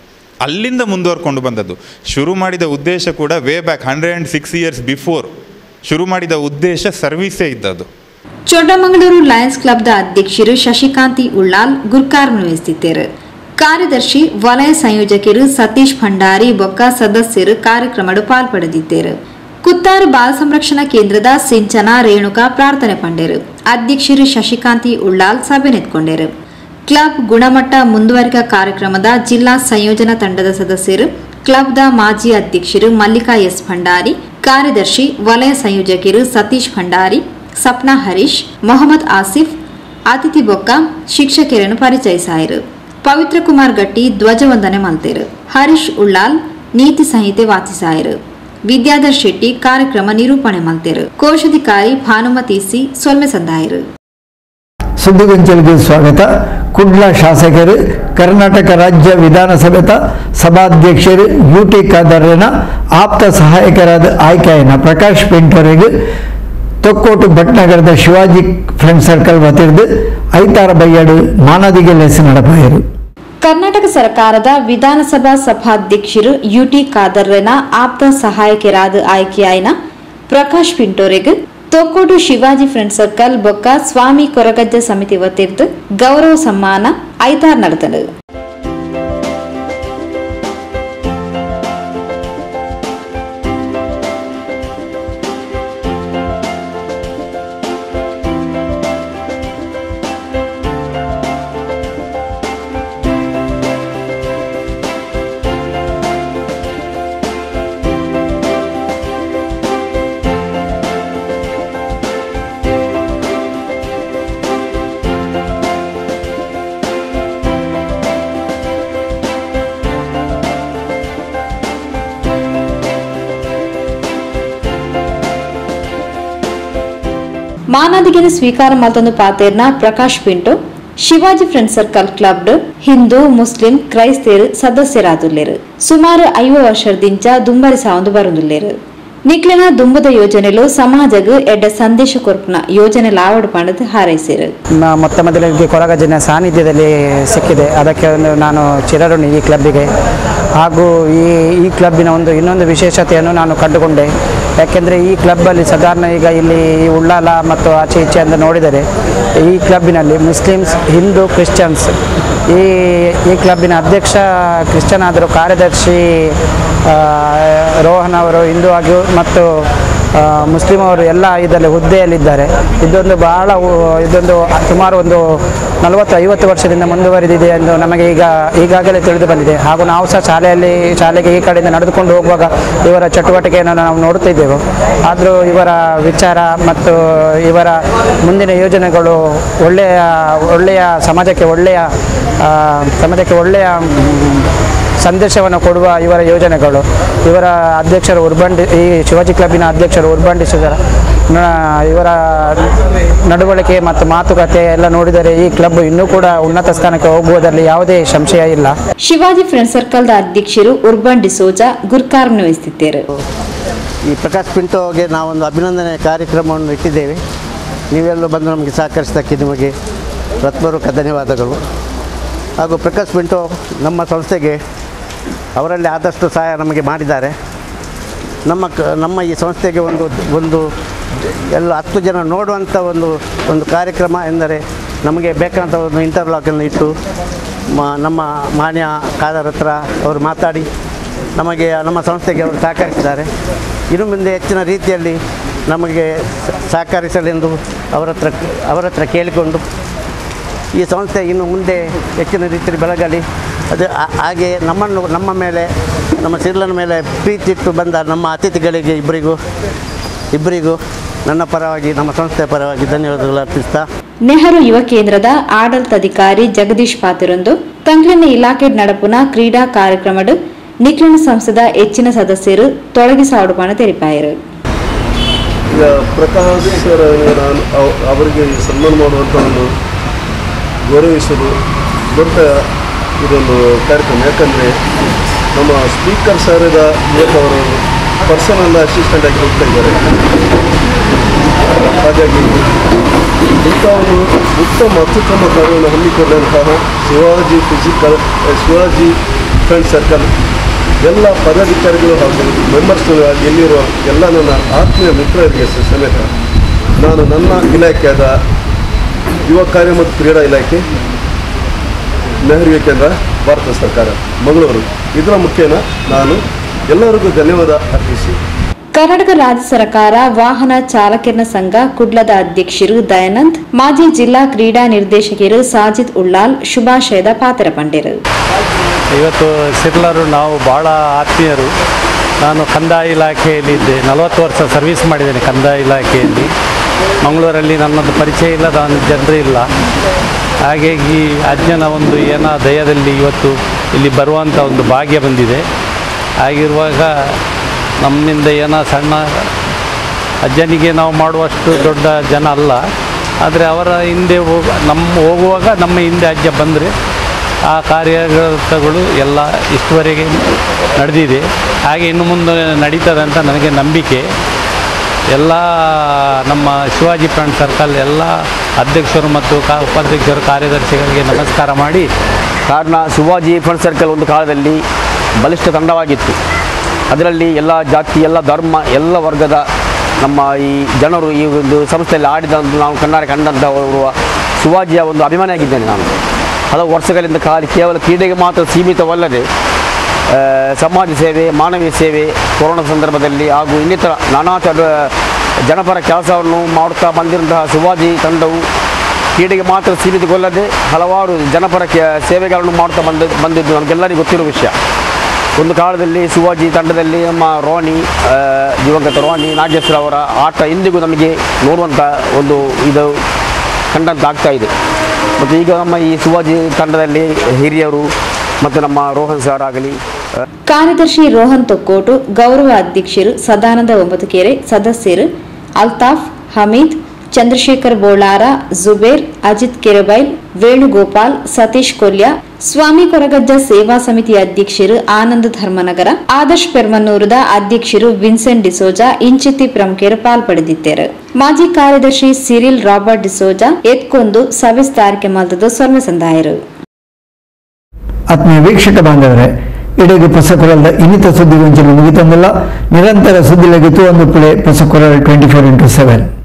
ಅಲ್ಲಿಂದ ಮುಂದುವರ್ಕೊಂಡು ಬಂದದ್ದು. ಶುರು ಮಾಡಿದ ಉದ್ದೇಶ ಕೂಡ ವೇ ಬ್ಯಾಕ್ 106 ಇಯರ್ಸ್ ಬಿಫೋರ್ ಶುರು ಮಾಡಿದ ಉದ್ದೇಶ ಸರ್ವೀಸೇ ಇದ್ದದ್ದು. ಚೊಡ್ಡಮಂಗಳೂರು ಲಯನ್ಸ್ ಕ್ಲಬ್ದ ಅಧ್ಯಕ್ಷರು ಶಶಿಕಾಂತಿ ಉಳ್ಳಾಲ್ ಗುರ್ಕಾರ್ ವಹಿಸಿದ್ದರು. ಕಾರ್ಯದರ್ಶಿ ವಲಯ ಸಂಯೋಜಕರು ಸತೀಶ್ ಭಂಡಾರಿ ಬೊಕ್ಕ ಸದಸ್ಯರು ಕಾರ್ಯಕ್ರಮದ ಪಾಲ್ಪಡೆದಿದ್ದರು. ಕುತ್ತಾರು ಬಾಲ ಸಂರಕ್ಷಣಾ ಕೇಂದ್ರದ ಸಿಂಚನಾ ರೇಣುಕಾ ಪ್ರಾರ್ಥನೆ ಪಂಡರು. ಅಧ್ಯಕ್ಷರು ಶಶಿಕಾಂತಿ ಉಳ್ಳಾಲ್ ಸಭೆ ನೆತ್ಕೊಂಡರು. ಕ್ಲಬ್ ಗುಣಮಟ್ಟ ಮುಂದುವರಿಕಾ ಕಾರ್ಯಕ್ರಮದ ಜಿಲ್ಲಾ ಸಂಯೋಜನಾ ತಂಡದ ಸದಸ್ಯರು, ಕ್ಲಬ್ದ ಮಾಜಿ ಅಧ್ಯಕ್ಷರು ಮಲ್ಲಿಕಾ ಎಸ್ ಭಂಡಾರಿ, ಕಾರ್ಯದರ್ಶಿ ವಲಯ ಸಂಯೋಜಕರು ಸತೀಶ್ ಭಂಡಾರಿ, ಸಪ್ನಾ ಹರೀಶ್, ಮೊಹಮ್ಮದ್ ಆಸಿಫ್, ಅತಿಥಿ ಬೊಕ್ಕ ಶಿಕ್ಷಕರನ್ನು ಪರಿಚಯಿಸಾಯರು. ಪವಿತ್ರ ಕುಮಾರ್ ಗಟ್ಟಿ ಧ್ವಜವಂದನೆ ಮಲ್ತೇರು. ಹರೀಶ್ ಉಳ್ಳಾಲ್ ನೀತಿ ಸಂಹಿತೆ ವಾಚಿಸಾಯರು. ವಿದ್ಯಾಧರ್ ಶೆಟ್ಟಿ ಕಾರ್ಯಕ್ರಮ ನಿರೂಪಣೆ ಮಲ್ತೇರು. ಕೋಶಾಧಿಕಾರಿ ಭಾನುಮತಿ ಸಿ ಸೊಲ್ಮೆ ಸಂದಾಯರು. ಸುದ್ದಿಗೊಂಚಲಿಗೆ ಸ್ವಾಗತ. ಕುಡ್ಲ ಶಾಸಕರು, ಕರ್ನಾಟಕ ರಾಜ್ಯ ವಿಧಾನಸಭೆದ ಸಭಾಧ್ಯಕ್ಷರು UT ಖಾದರ್ನ ಆಪ್ತ ಸಹಾಯಕರಾದ ಆಯ್ಕೆಯಾಯಿನ ಪ್ರಕಾಶ್ ಪಿಂಟೋರಿಗೆ ತೊಕ್ಕೋಟು ಭಟ್ನಗರದ ಶಿವಾಜಿ ಫ್ರೆಂಡ್ ಸರ್ಕಲ್ ವತಿರ್ದು ಐತಾರ ಬೈಯಡು ಮಾನದಿಗೆ ಲೆಸ್ ನಡಪಾಯರು. ಕರ್ನಾಟಕ ಸರ್ಕಾರದ ವಿಧಾನಸಭಾ ಸಭಾಧ್ಯಕ್ಷರು UT ಖಾದರ್ನ ಆಪ್ತ ಸಹಾಯಕರಾದ ಆಯ್ಕೆಯಾಯಿನ ಪ್ರಕಾಶ್ ಪಿಂಟೋರಿಗೆ ತೊಕ್ಕೋಟು ಶಿವಾಜಿ ಫ್ರೆಂಡ್ ಸರ್ಕಲ್ ಬೊಕ್ಕ ಸ್ವಾಮಿ ಕೊರಗಜ್ಜ ಸಮಿತಿ ವತಿರ್ದು ಗೌರವ ಸಮ್ಮಾನ ಐತಾರ್ ನಡೆದನು. ಮಾನದಿಗೆ ಸ್ವೀಕಾರ ಮಲ್ತೊಂದು ಪಾತೇರ್ನ Prakash Pinto Shivaji friend circle club Hindu Muslim ಕ್ರೈಸ್ತರು ಸದಸ್ಯರಾದುಲ್ಲೇರು. ಸುಮಾರು 50 ವರ್ಷದಿಂದ ದುಂಬರಿ ಸಾವಂದು ಬರುಂದುಲ್ಲೇರು. ನಿಕ್ಲಿನ ದುಂಬದ ಯೋಜನೆಲು ಸಮಾಜಗೂ ಎಡ್ಡ ಸಂದೇಶ ಕೊರ್ಪುನ ಯೋಜನೆ ಲಾವಡು ಪಂಡದು ಹಾರೈಸಿರು. ಮೊತ್ತ ಮೊದಲಿಗೆ ಕೊರಗಜ್ಜನ ಸಾನ್ನಿಧ್ಯದಲ್ಲಿ ಸಿಕ್ಕಿದೆ. ಅದಕ್ಕೆ ನಾನು ಚಿರಋಣಿ ಈ ಕ್ಲಬ್ಬಿಗೆ. ಹಾಗೂ ಈ ಕ್ಲಬ್ಬಿನ ಇನ್ನೊಂದು ವಿಶೇಷತೆಯನ್ನು ನಾನು ಕಂಡುಕೊಂಡೆ. ಯಾಕೆಂದರೆ ಈ ಕ್ಲಬ್ಬಲ್ಲಿ ಸಾಧಾರಣ ಈಗ ಇಲ್ಲಿ ಉಳ್ಳಾಲ ಮತ್ತು ಆಚೆ ಈಚೆ ಅಂತ ನೋಡಿದರೆ ಈ ಕ್ಲಬ್ಬಿನಲ್ಲಿ ಮುಸ್ಲಿಮ್ಸ್, ಹಿಂದೂ, ಕ್ರಿಶ್ಚಿಯನ್ಸ್ ಈ ಕ್ಲಬ್ಬಿನ ಅಧ್ಯಕ್ಷ ಕ್ರಿಶ್ಚಿಯನ್ ಆದರೂ ಕಾರ್ಯದರ್ಶಿ ರೋಹನ್ ಅವರು ಹಿಂದೂ ಆಗಿ ಮತ್ತು ಮುಸ್ಲಿಂ ಅವರು ಎಲ್ಲ ಇದರಲ್ಲಿ ಹುದ್ದೆಯಲ್ಲಿದ್ದಾರೆ. ಇದೊಂದು ಸುಮಾರು 40-50 ವರ್ಷದಿಂದ ಮುಂದುವರಿದಿದೆ ಎಂದು ನಮಗೆ ಈಗಾಗಲೇ ತಿಳಿದು ಬಂದಿದೆ. ಹಾಗೂ ನಾವು ಸಹ ಶಾಲೆಗೆ ಈ ಕಡೆಯಿಂದ ನಡೆದುಕೊಂಡು ಹೋಗುವಾಗ ಇವರ ಚಟುವಟಿಕೆಯನ್ನು ನಾವು ನೋಡುತ್ತಿದ್ದೆವು. ಆದರೂ ಇವರ ವಿಚಾರ ಮತ್ತು ಇವರ ಮುಂದಿನ ಯೋಜನೆಗಳು ಒಳ್ಳೆಯ ಸಮಾಜಕ್ಕೆ ಒಳ್ಳೆಯ ಸಂದೇಶವನ್ನು ಕೊಡುವ ಇವರ ಯೋಜನೆಗಳು. ಇವರ ಅಧ್ಯಕ್ಷರು ಈ ಶಿವಾಜಿ ಕ್ಲಬ್ಬಿನ ಅಧ್ಯಕ್ಷರು ಉರ್ಬಂಡಿಸಿದರ ಇವರ ನಡವಳಿಕೆ ಮತ್ತು ಮಾತುಕತೆ ಎಲ್ಲ ನೋಡಿದರೆ ಈ ಕ್ಲಬ್ ಇನ್ನೂ ಕೂಡ ಉನ್ನತ ಸ್ಥಾನಕ್ಕೆ ಹೋಗುವುದರಲ್ಲಿ ಯಾವುದೇ ಸಂಶಯ ಇಲ್ಲ. ಶಿವಾಜಿ ಫ್ರೆಂಡ್ ಸರ್ಕಲ್ದ ಅಧ್ಯಕ್ಷರು ಉರ್ಬನ್ ಡಿಸೋಜಾ ಗುರ್ಕಾರ್ ವಹಿಸುತ್ತಿದ್ದಾರೆ. ಈ ಪ್ರಕಾಶ್ ಪಿಂಟೋಗೆ ನಾವೊಂದು ಅಭಿನಂದನೆ ಕಾರ್ಯಕ್ರಮವನ್ನು ಇಟ್ಟಿದ್ದೇವೆ. ನೀವೆಲ್ಲರೂ ಬಂದು ನಮಗೆ ಸಹಕರಿಸಿದ್ದಕ್ಕೆ ನಿಮಗೆ ಹೃತ್ಪೂರ್ವಕ ಧನ್ಯವಾದಗಳು. ಹಾಗೂ ಪ್ರಕಾಶ್ ಪಿಂಟೋ ನಮ್ಮ ಸಂಸ್ಥೆಗೆ ಅವರಲ್ಲಿ ಆದಷ್ಟು ಸಹಾಯ ನಮಗೆ ಮಾಡಿದ್ದಾರೆ. ನಮ್ಮ ಈ ಸಂಸ್ಥೆಗೆ ಒಂದು ಎಲ್ಲ 10 ಜನ ನೋಡುವಂಥ ಒಂದು ಕಾರ್ಯಕ್ರಮ ಎಂದರೆ ನಮಗೆ ಬೇಕಾದಂಥ ಒಂದು ಇಂಟರ್ಲಾಕನ್ನು ಇಟ್ಟು ನಮ್ಮ ಮಾನ್ಯ ಖಾದರ್ ಹತ್ರ ಅವರು ಮಾತಾಡಿ ನಮಗೆ ನಮ್ಮ ಸಂಸ್ಥೆಗೆ ಅವರು ಸಹಕರಿಸಿದ್ದಾರೆ. ಇನ್ನು ಮುಂದೆ ಹೆಚ್ಚಿನ ರೀತಿಯಲ್ಲಿ ನಮಗೆ ಸಹಕರಿಸಲೆಂದು ಅವರ ಹತ್ರ ಕೇಳಿಕೊಂಡು ಈ ಸಂಸ್ಥೆ ಇನ್ನು ಮುಂದೆ ಹೆಚ್ಚಿನ ರೀತಿಯಲ್ಲಿ ಬೆಳಗಲಿ. ಅದು ಹಾಗೆ ನಮ್ಮ ಮೇಲೆ ನಮ್ಮ ಸಿರ್ಲನ ಮೇಲೆ ಪ್ರೀತಿ ಇಟ್ಟು ಬಂದ ನಮ್ಮ ಅತಿಥಿಗಳಿಗೆ ಇಬ್ಬರಿಗೂ ನನ್ನ ಪರವಾಗಿ ನಮ್ಮ ಸಂಸ್ಥೆಯ ಪರವಾಗಿ ಧನ್ಯವಾದಗಳು ಅರ್ಪಿಸ್ತಾ ನೆಹರು ಯುವ ಕೇಂದ್ರದ ಆಡಳಿತಾಧಿಕಾರಿ ಜಗದೀಶ್ ಪಾತಿರೊಂದು ತಂಗ್ಲಿನ ಇಲಾಖೆ ನಡಪುನ ಕ್ರೀಡಾ ಕಾರ್ಯಕ್ರಮದ ನಿಕ್ಲಿನ ಸಂಸ್ಥೆದ ಹೆಚ್ಚಿನ ಸದಸ್ಯರು ತೊಡಗಿಸಾಡುಪಣ ತೆರಿಪಾಯರು. ಈಗ ಪ್ರಕಾಶ್ ಸರ್ ನಾನು ಅವರಿಗೆ ಸನ್ಮಾನ ಮಾಡುವಂಥ ಒಂದು ಗೌರವಿಸಲು ದೊಡ್ಡ ಇದೊಂದು ಕಾರ್ಯಕ್ರಮ. ಯಾಕಂದರೆ ನಮ್ಮ ಸ್ಪೀಕರ್ ಸರದ ಅವರು ಪರ್ಸನಲ್ ಅಸಿಸ್ಟೆಂಟ್ ಆಗಿ ಹೋಗ್ತಾ ಇದ್ದಾರೆ. ಹಾಗಾಗಿ ಇಂಥ ಒಂದು ಉತ್ತಮ ಅತ್ಯುತ್ತಮ ಕಾರ್ಯವನ್ನು ಹಮ್ಮಿಕೊಂಡಂತಹ ಶಿವಾಜಿ ಫ್ರೆಂಡ್ ಸರ್ಕಲ್ ಎಲ್ಲ ಪದಾಧಿಕಾರಿಗಳು ಹಾಗೂ ಮೆಂಬರ್ಸ್ ಎಲ್ಲಿರುವ ಎಲ್ಲ ನನ್ನ ಆತ್ಮೀಯ ಮಿತ್ರರಿಗೆ ಸಮೇತ ನಾನು ನನ್ನ ಇಲಾಖೆಯಾದ ಯುವ ಕಾರ್ಯ ಮತ್ತು ಕ್ರೀಡಾ ಇಲಾಖೆ, ನೆಹರು ಯುವ ಕೇಂದ್ರ, ಭಾರತ ಸರ್ಕಾರ ಮಂಗಳೂರು ಇದರ ಮುಖೇನ ನಾನು ಎಲ್ಲರಿಗೂ ಧನ್ಯವಾದ ಅರ್ಪಿಸಿ ಕರ್ನಾಟಕ ರಾಜ್ಯ ಸರ್ಕಾರ ವಾಹನ ಚಾಲಕರ ಸಂಘ ಕುಡ್ಲದ ಅಧ್ಯಕ್ಷರು ದಯಾನಂದ್, ಮಾಜಿ ಜಿಲ್ಲಾ ಕ್ರೀಡಾ ನಿರ್ದೇಶಕರು ಸಾಜಿದ್ ಉಳ್ಳಾಲ್ ಶುಭಾಶಯದ ಪಾತ್ರ ಪಂಡಿರು. ಇವತ್ತು ಸಿರ್ಲರು ನಾವು ಭಾಳ ಆತ್ಮೀಯರು. ನಾನು ಕಂದಾಯ ಇಲಾಖೆಯಲ್ಲಿದ್ದೆ, 40 ವರ್ಷ ಸರ್ವಿಸ್ ಮಾಡಿದ್ದೇನೆ ಕಂದಾಯ ಇಲಾಖೆಯಲ್ಲಿ. ಮಂಗಳೂರಲ್ಲಿ ನನ್ನದು ಪರಿಚಯ ಇಲ್ಲದ ಜನರು ಇಲ್ಲ. ಹಾಗಾಗಿ ಅಜ್ಞನ ಒಂದು ದಯದಲ್ಲಿ ಇವತ್ತು ಇಲ್ಲಿ ಬರುವಂಥ ಒಂದು ಭಾಗ್ಯ ಬಂದಿದೆ. ಆಗಿರುವಾಗ ನಮ್ಮಿಂದ ಸಣ್ಣ ಅಜ್ಜನಿಗೆ ನಾವು ಮಾಡುವಷ್ಟು ದೊಡ್ಡ ಜನ ಅಲ್ಲ, ಆದರೆ ಅವರ ಹಿಂದೆ ಹೋಗುವಾಗ ನಮ್ಮ ಹಿಂದೆ ಅಜ್ಜ ಬಂದರೆ ಆ ಕಾರ್ಯಗಳು ಎಲ್ಲ ಇಷ್ಟುವರೆಗೆ ನಡೆದಿದೆ. ಹಾಗೆ ಇನ್ನು ಮುಂದೆ ನಡೀತದೆ ಅಂತ ನನಗೆ ನಂಬಿಕೆ. ಎಲ್ಲ ನಮ್ಮ ಶಿವಾಜಿ ಫ್ರೆಂಡ್ ಸರ್ಕಲ್ ಎಲ್ಲ ಅಧ್ಯಕ್ಷರು ಮತ್ತು ಉಪಾಧ್ಯಕ್ಷರು ಕಾರ್ಯದರ್ಶಿಗಳಿಗೆ ನಮಸ್ಕಾರ ಮಾಡಿ. ಕಾರಣ ಶಿವಾಜಿ ಫ್ರೆಂಡ್ ಸರ್ಕಲ್ ಒಂದು ಕಾಲದಲ್ಲಿ ಬಲಿಷ್ಠ ತಂಡವಾಗಿತ್ತು. ಅದರಲ್ಲಿ ಎಲ್ಲ ಜಾತಿ, ಎಲ್ಲ ಧರ್ಮ, ಎಲ್ಲ ವರ್ಗದ ನಮ್ಮ ಈ ಜನರು ಈ ಒಂದು ಸಂಸ್ಥೆಯಲ್ಲಿ ಆಡಿದಂಥ ನಾವು ಕಣ್ಣಾರೆ ಕಂಡಂಥವರು ಶಿವಾಜಿಯ ಒಂದು ಅಭಿಮಾನಿಯಾಗಿದ್ದೇನೆ ನಾನು. ಹಲವು ವರ್ಷಗಳಿಂದ ಕೇವಲ ಕ್ರೀಡೆಗೆ ಮಾತ್ರ ಸೀಮಿತವಲ್ಲದೆ ಸಮಾಜ ಸೇವೆ, ಮಾನವೀಯ ಸೇವೆ, ಕೊರೋನಾ ಸಂದರ್ಭದಲ್ಲಿ ಹಾಗೂ ಇನ್ನಿತರ ನಾನಾ ಜನಪರ ಕೆಲಸವನ್ನು ಮಾಡುತ್ತಾ ಬಂದಿರುವಂತಹ ಶಿವಾಜಿ ತಂಡವು ಕ್ರೀಡೆಗೆ ಮಾತ್ರ ಸೀಮಿತಗೊಳ್ಳದೆ ಹಲವಾರು ಜನಪರ ಸೇವೆಗಳನ್ನು ಮಾಡುತ್ತಾ ಬಂದಿದ್ದು ನಮಗೆಲ್ಲರಿಗೂ ಗೊತ್ತಿರುವ ವಿಷಯ. ಒಂದು ಕಾಲದಲ್ಲಿ ಶಿವಾಜಿ ತಂಡದಲ್ಲಿ ನಮ್ಮ ರೋನಿ, ದಿವಂಗತ ರೋನಿ ನಾಗೇಶ್ವರ ಅವರ ಆಟ ಇಂದಿಗೂ ನಮಗೆ ನೋಡುವಂಥ ಒಂದು ಇದು ಕಂಡಂತಾಗ್ತಾ ಇದೆ. ಮತ್ತು ಈಗ ನಮ್ಮ ಈ ಶಿವಾಜಿ ತಂಡದಲ್ಲಿ ಹಿರಿಯರು ಮತ್ತು ನಮ್ಮ ರೋಹನ್ ಸರ್ ಆಗಲಿ, ಕಾರ್ಯದರ್ಶಿ ರೋಹನ್ ತೊಕ್ಕೋಟು, ಗೌರವ ಅಧ್ಯಕ್ಷರು ಸದಾನಂದ ಒಂಬತ್ತುಕೆರೆ, ಸದಸ್ಯರು ಅಲ್ತಾಫ್, ಹಮೀದ್, ಚಂದ್ರಶೇಖರ್ ಬೋಳಾರ, ಜುಬೇರ್, ಅಜಿತ್ ಕೆರೆಬೈಲ್, ವೇಣುಗೋಪಾಲ್, ಸತೀಶ್ ಕೊಲ್ಯ, ಸ್ವಾಮಿ ಕೊರಗಜ್ಜ ಸೇವಾ ಸಮಿತಿ ಅಧ್ಯಕ್ಷರು ಆನಂದ್ ಧರ್ಮನಗರ, ಆದರ್ಶ್ ಪೆರ್ಮನ್ನೂರದ ಅಧ್ಯಕ್ಷರು ವಿನ್ಸೆಂಟ್ ಡಿಸೋಜಾ ಇಂಚಿತಿ ಪ್ರಮುಖರು ಪಾಲ್ಪಡೆದಿದ್ದರು. ಮಾಜಿ ಕಾರ್ಯದರ್ಶಿ ಸಿರಿಲ್ ರಾಬರ್ಟ್ ಡಿಸೋಜಾ ಎತ್ಕೊಂದು ಸವಿಸ್ತಾರಿಕೆ ಮಲ್ತದ ಸ್ವರ್ಣ ಸಂದಾಯರು. ಆತ್ಮೀಯ ವೀಕ್ಷಕ ಬಾಂಧವರೇ, ಇಡೀ ಪೊಸಕೊರಲ್ದ ಇನ್ನಿತ ಸುದ್ದಿಗೊಂಚಲು ಮುಗಿತಂದಿಲ್ಲ. ನಿರಂತರ ಸುದ್ದಿ ಲಗಿತು ಒಂದು ಪ್ಲೇ ಪೊಸಕೊರಲ್ 24x7.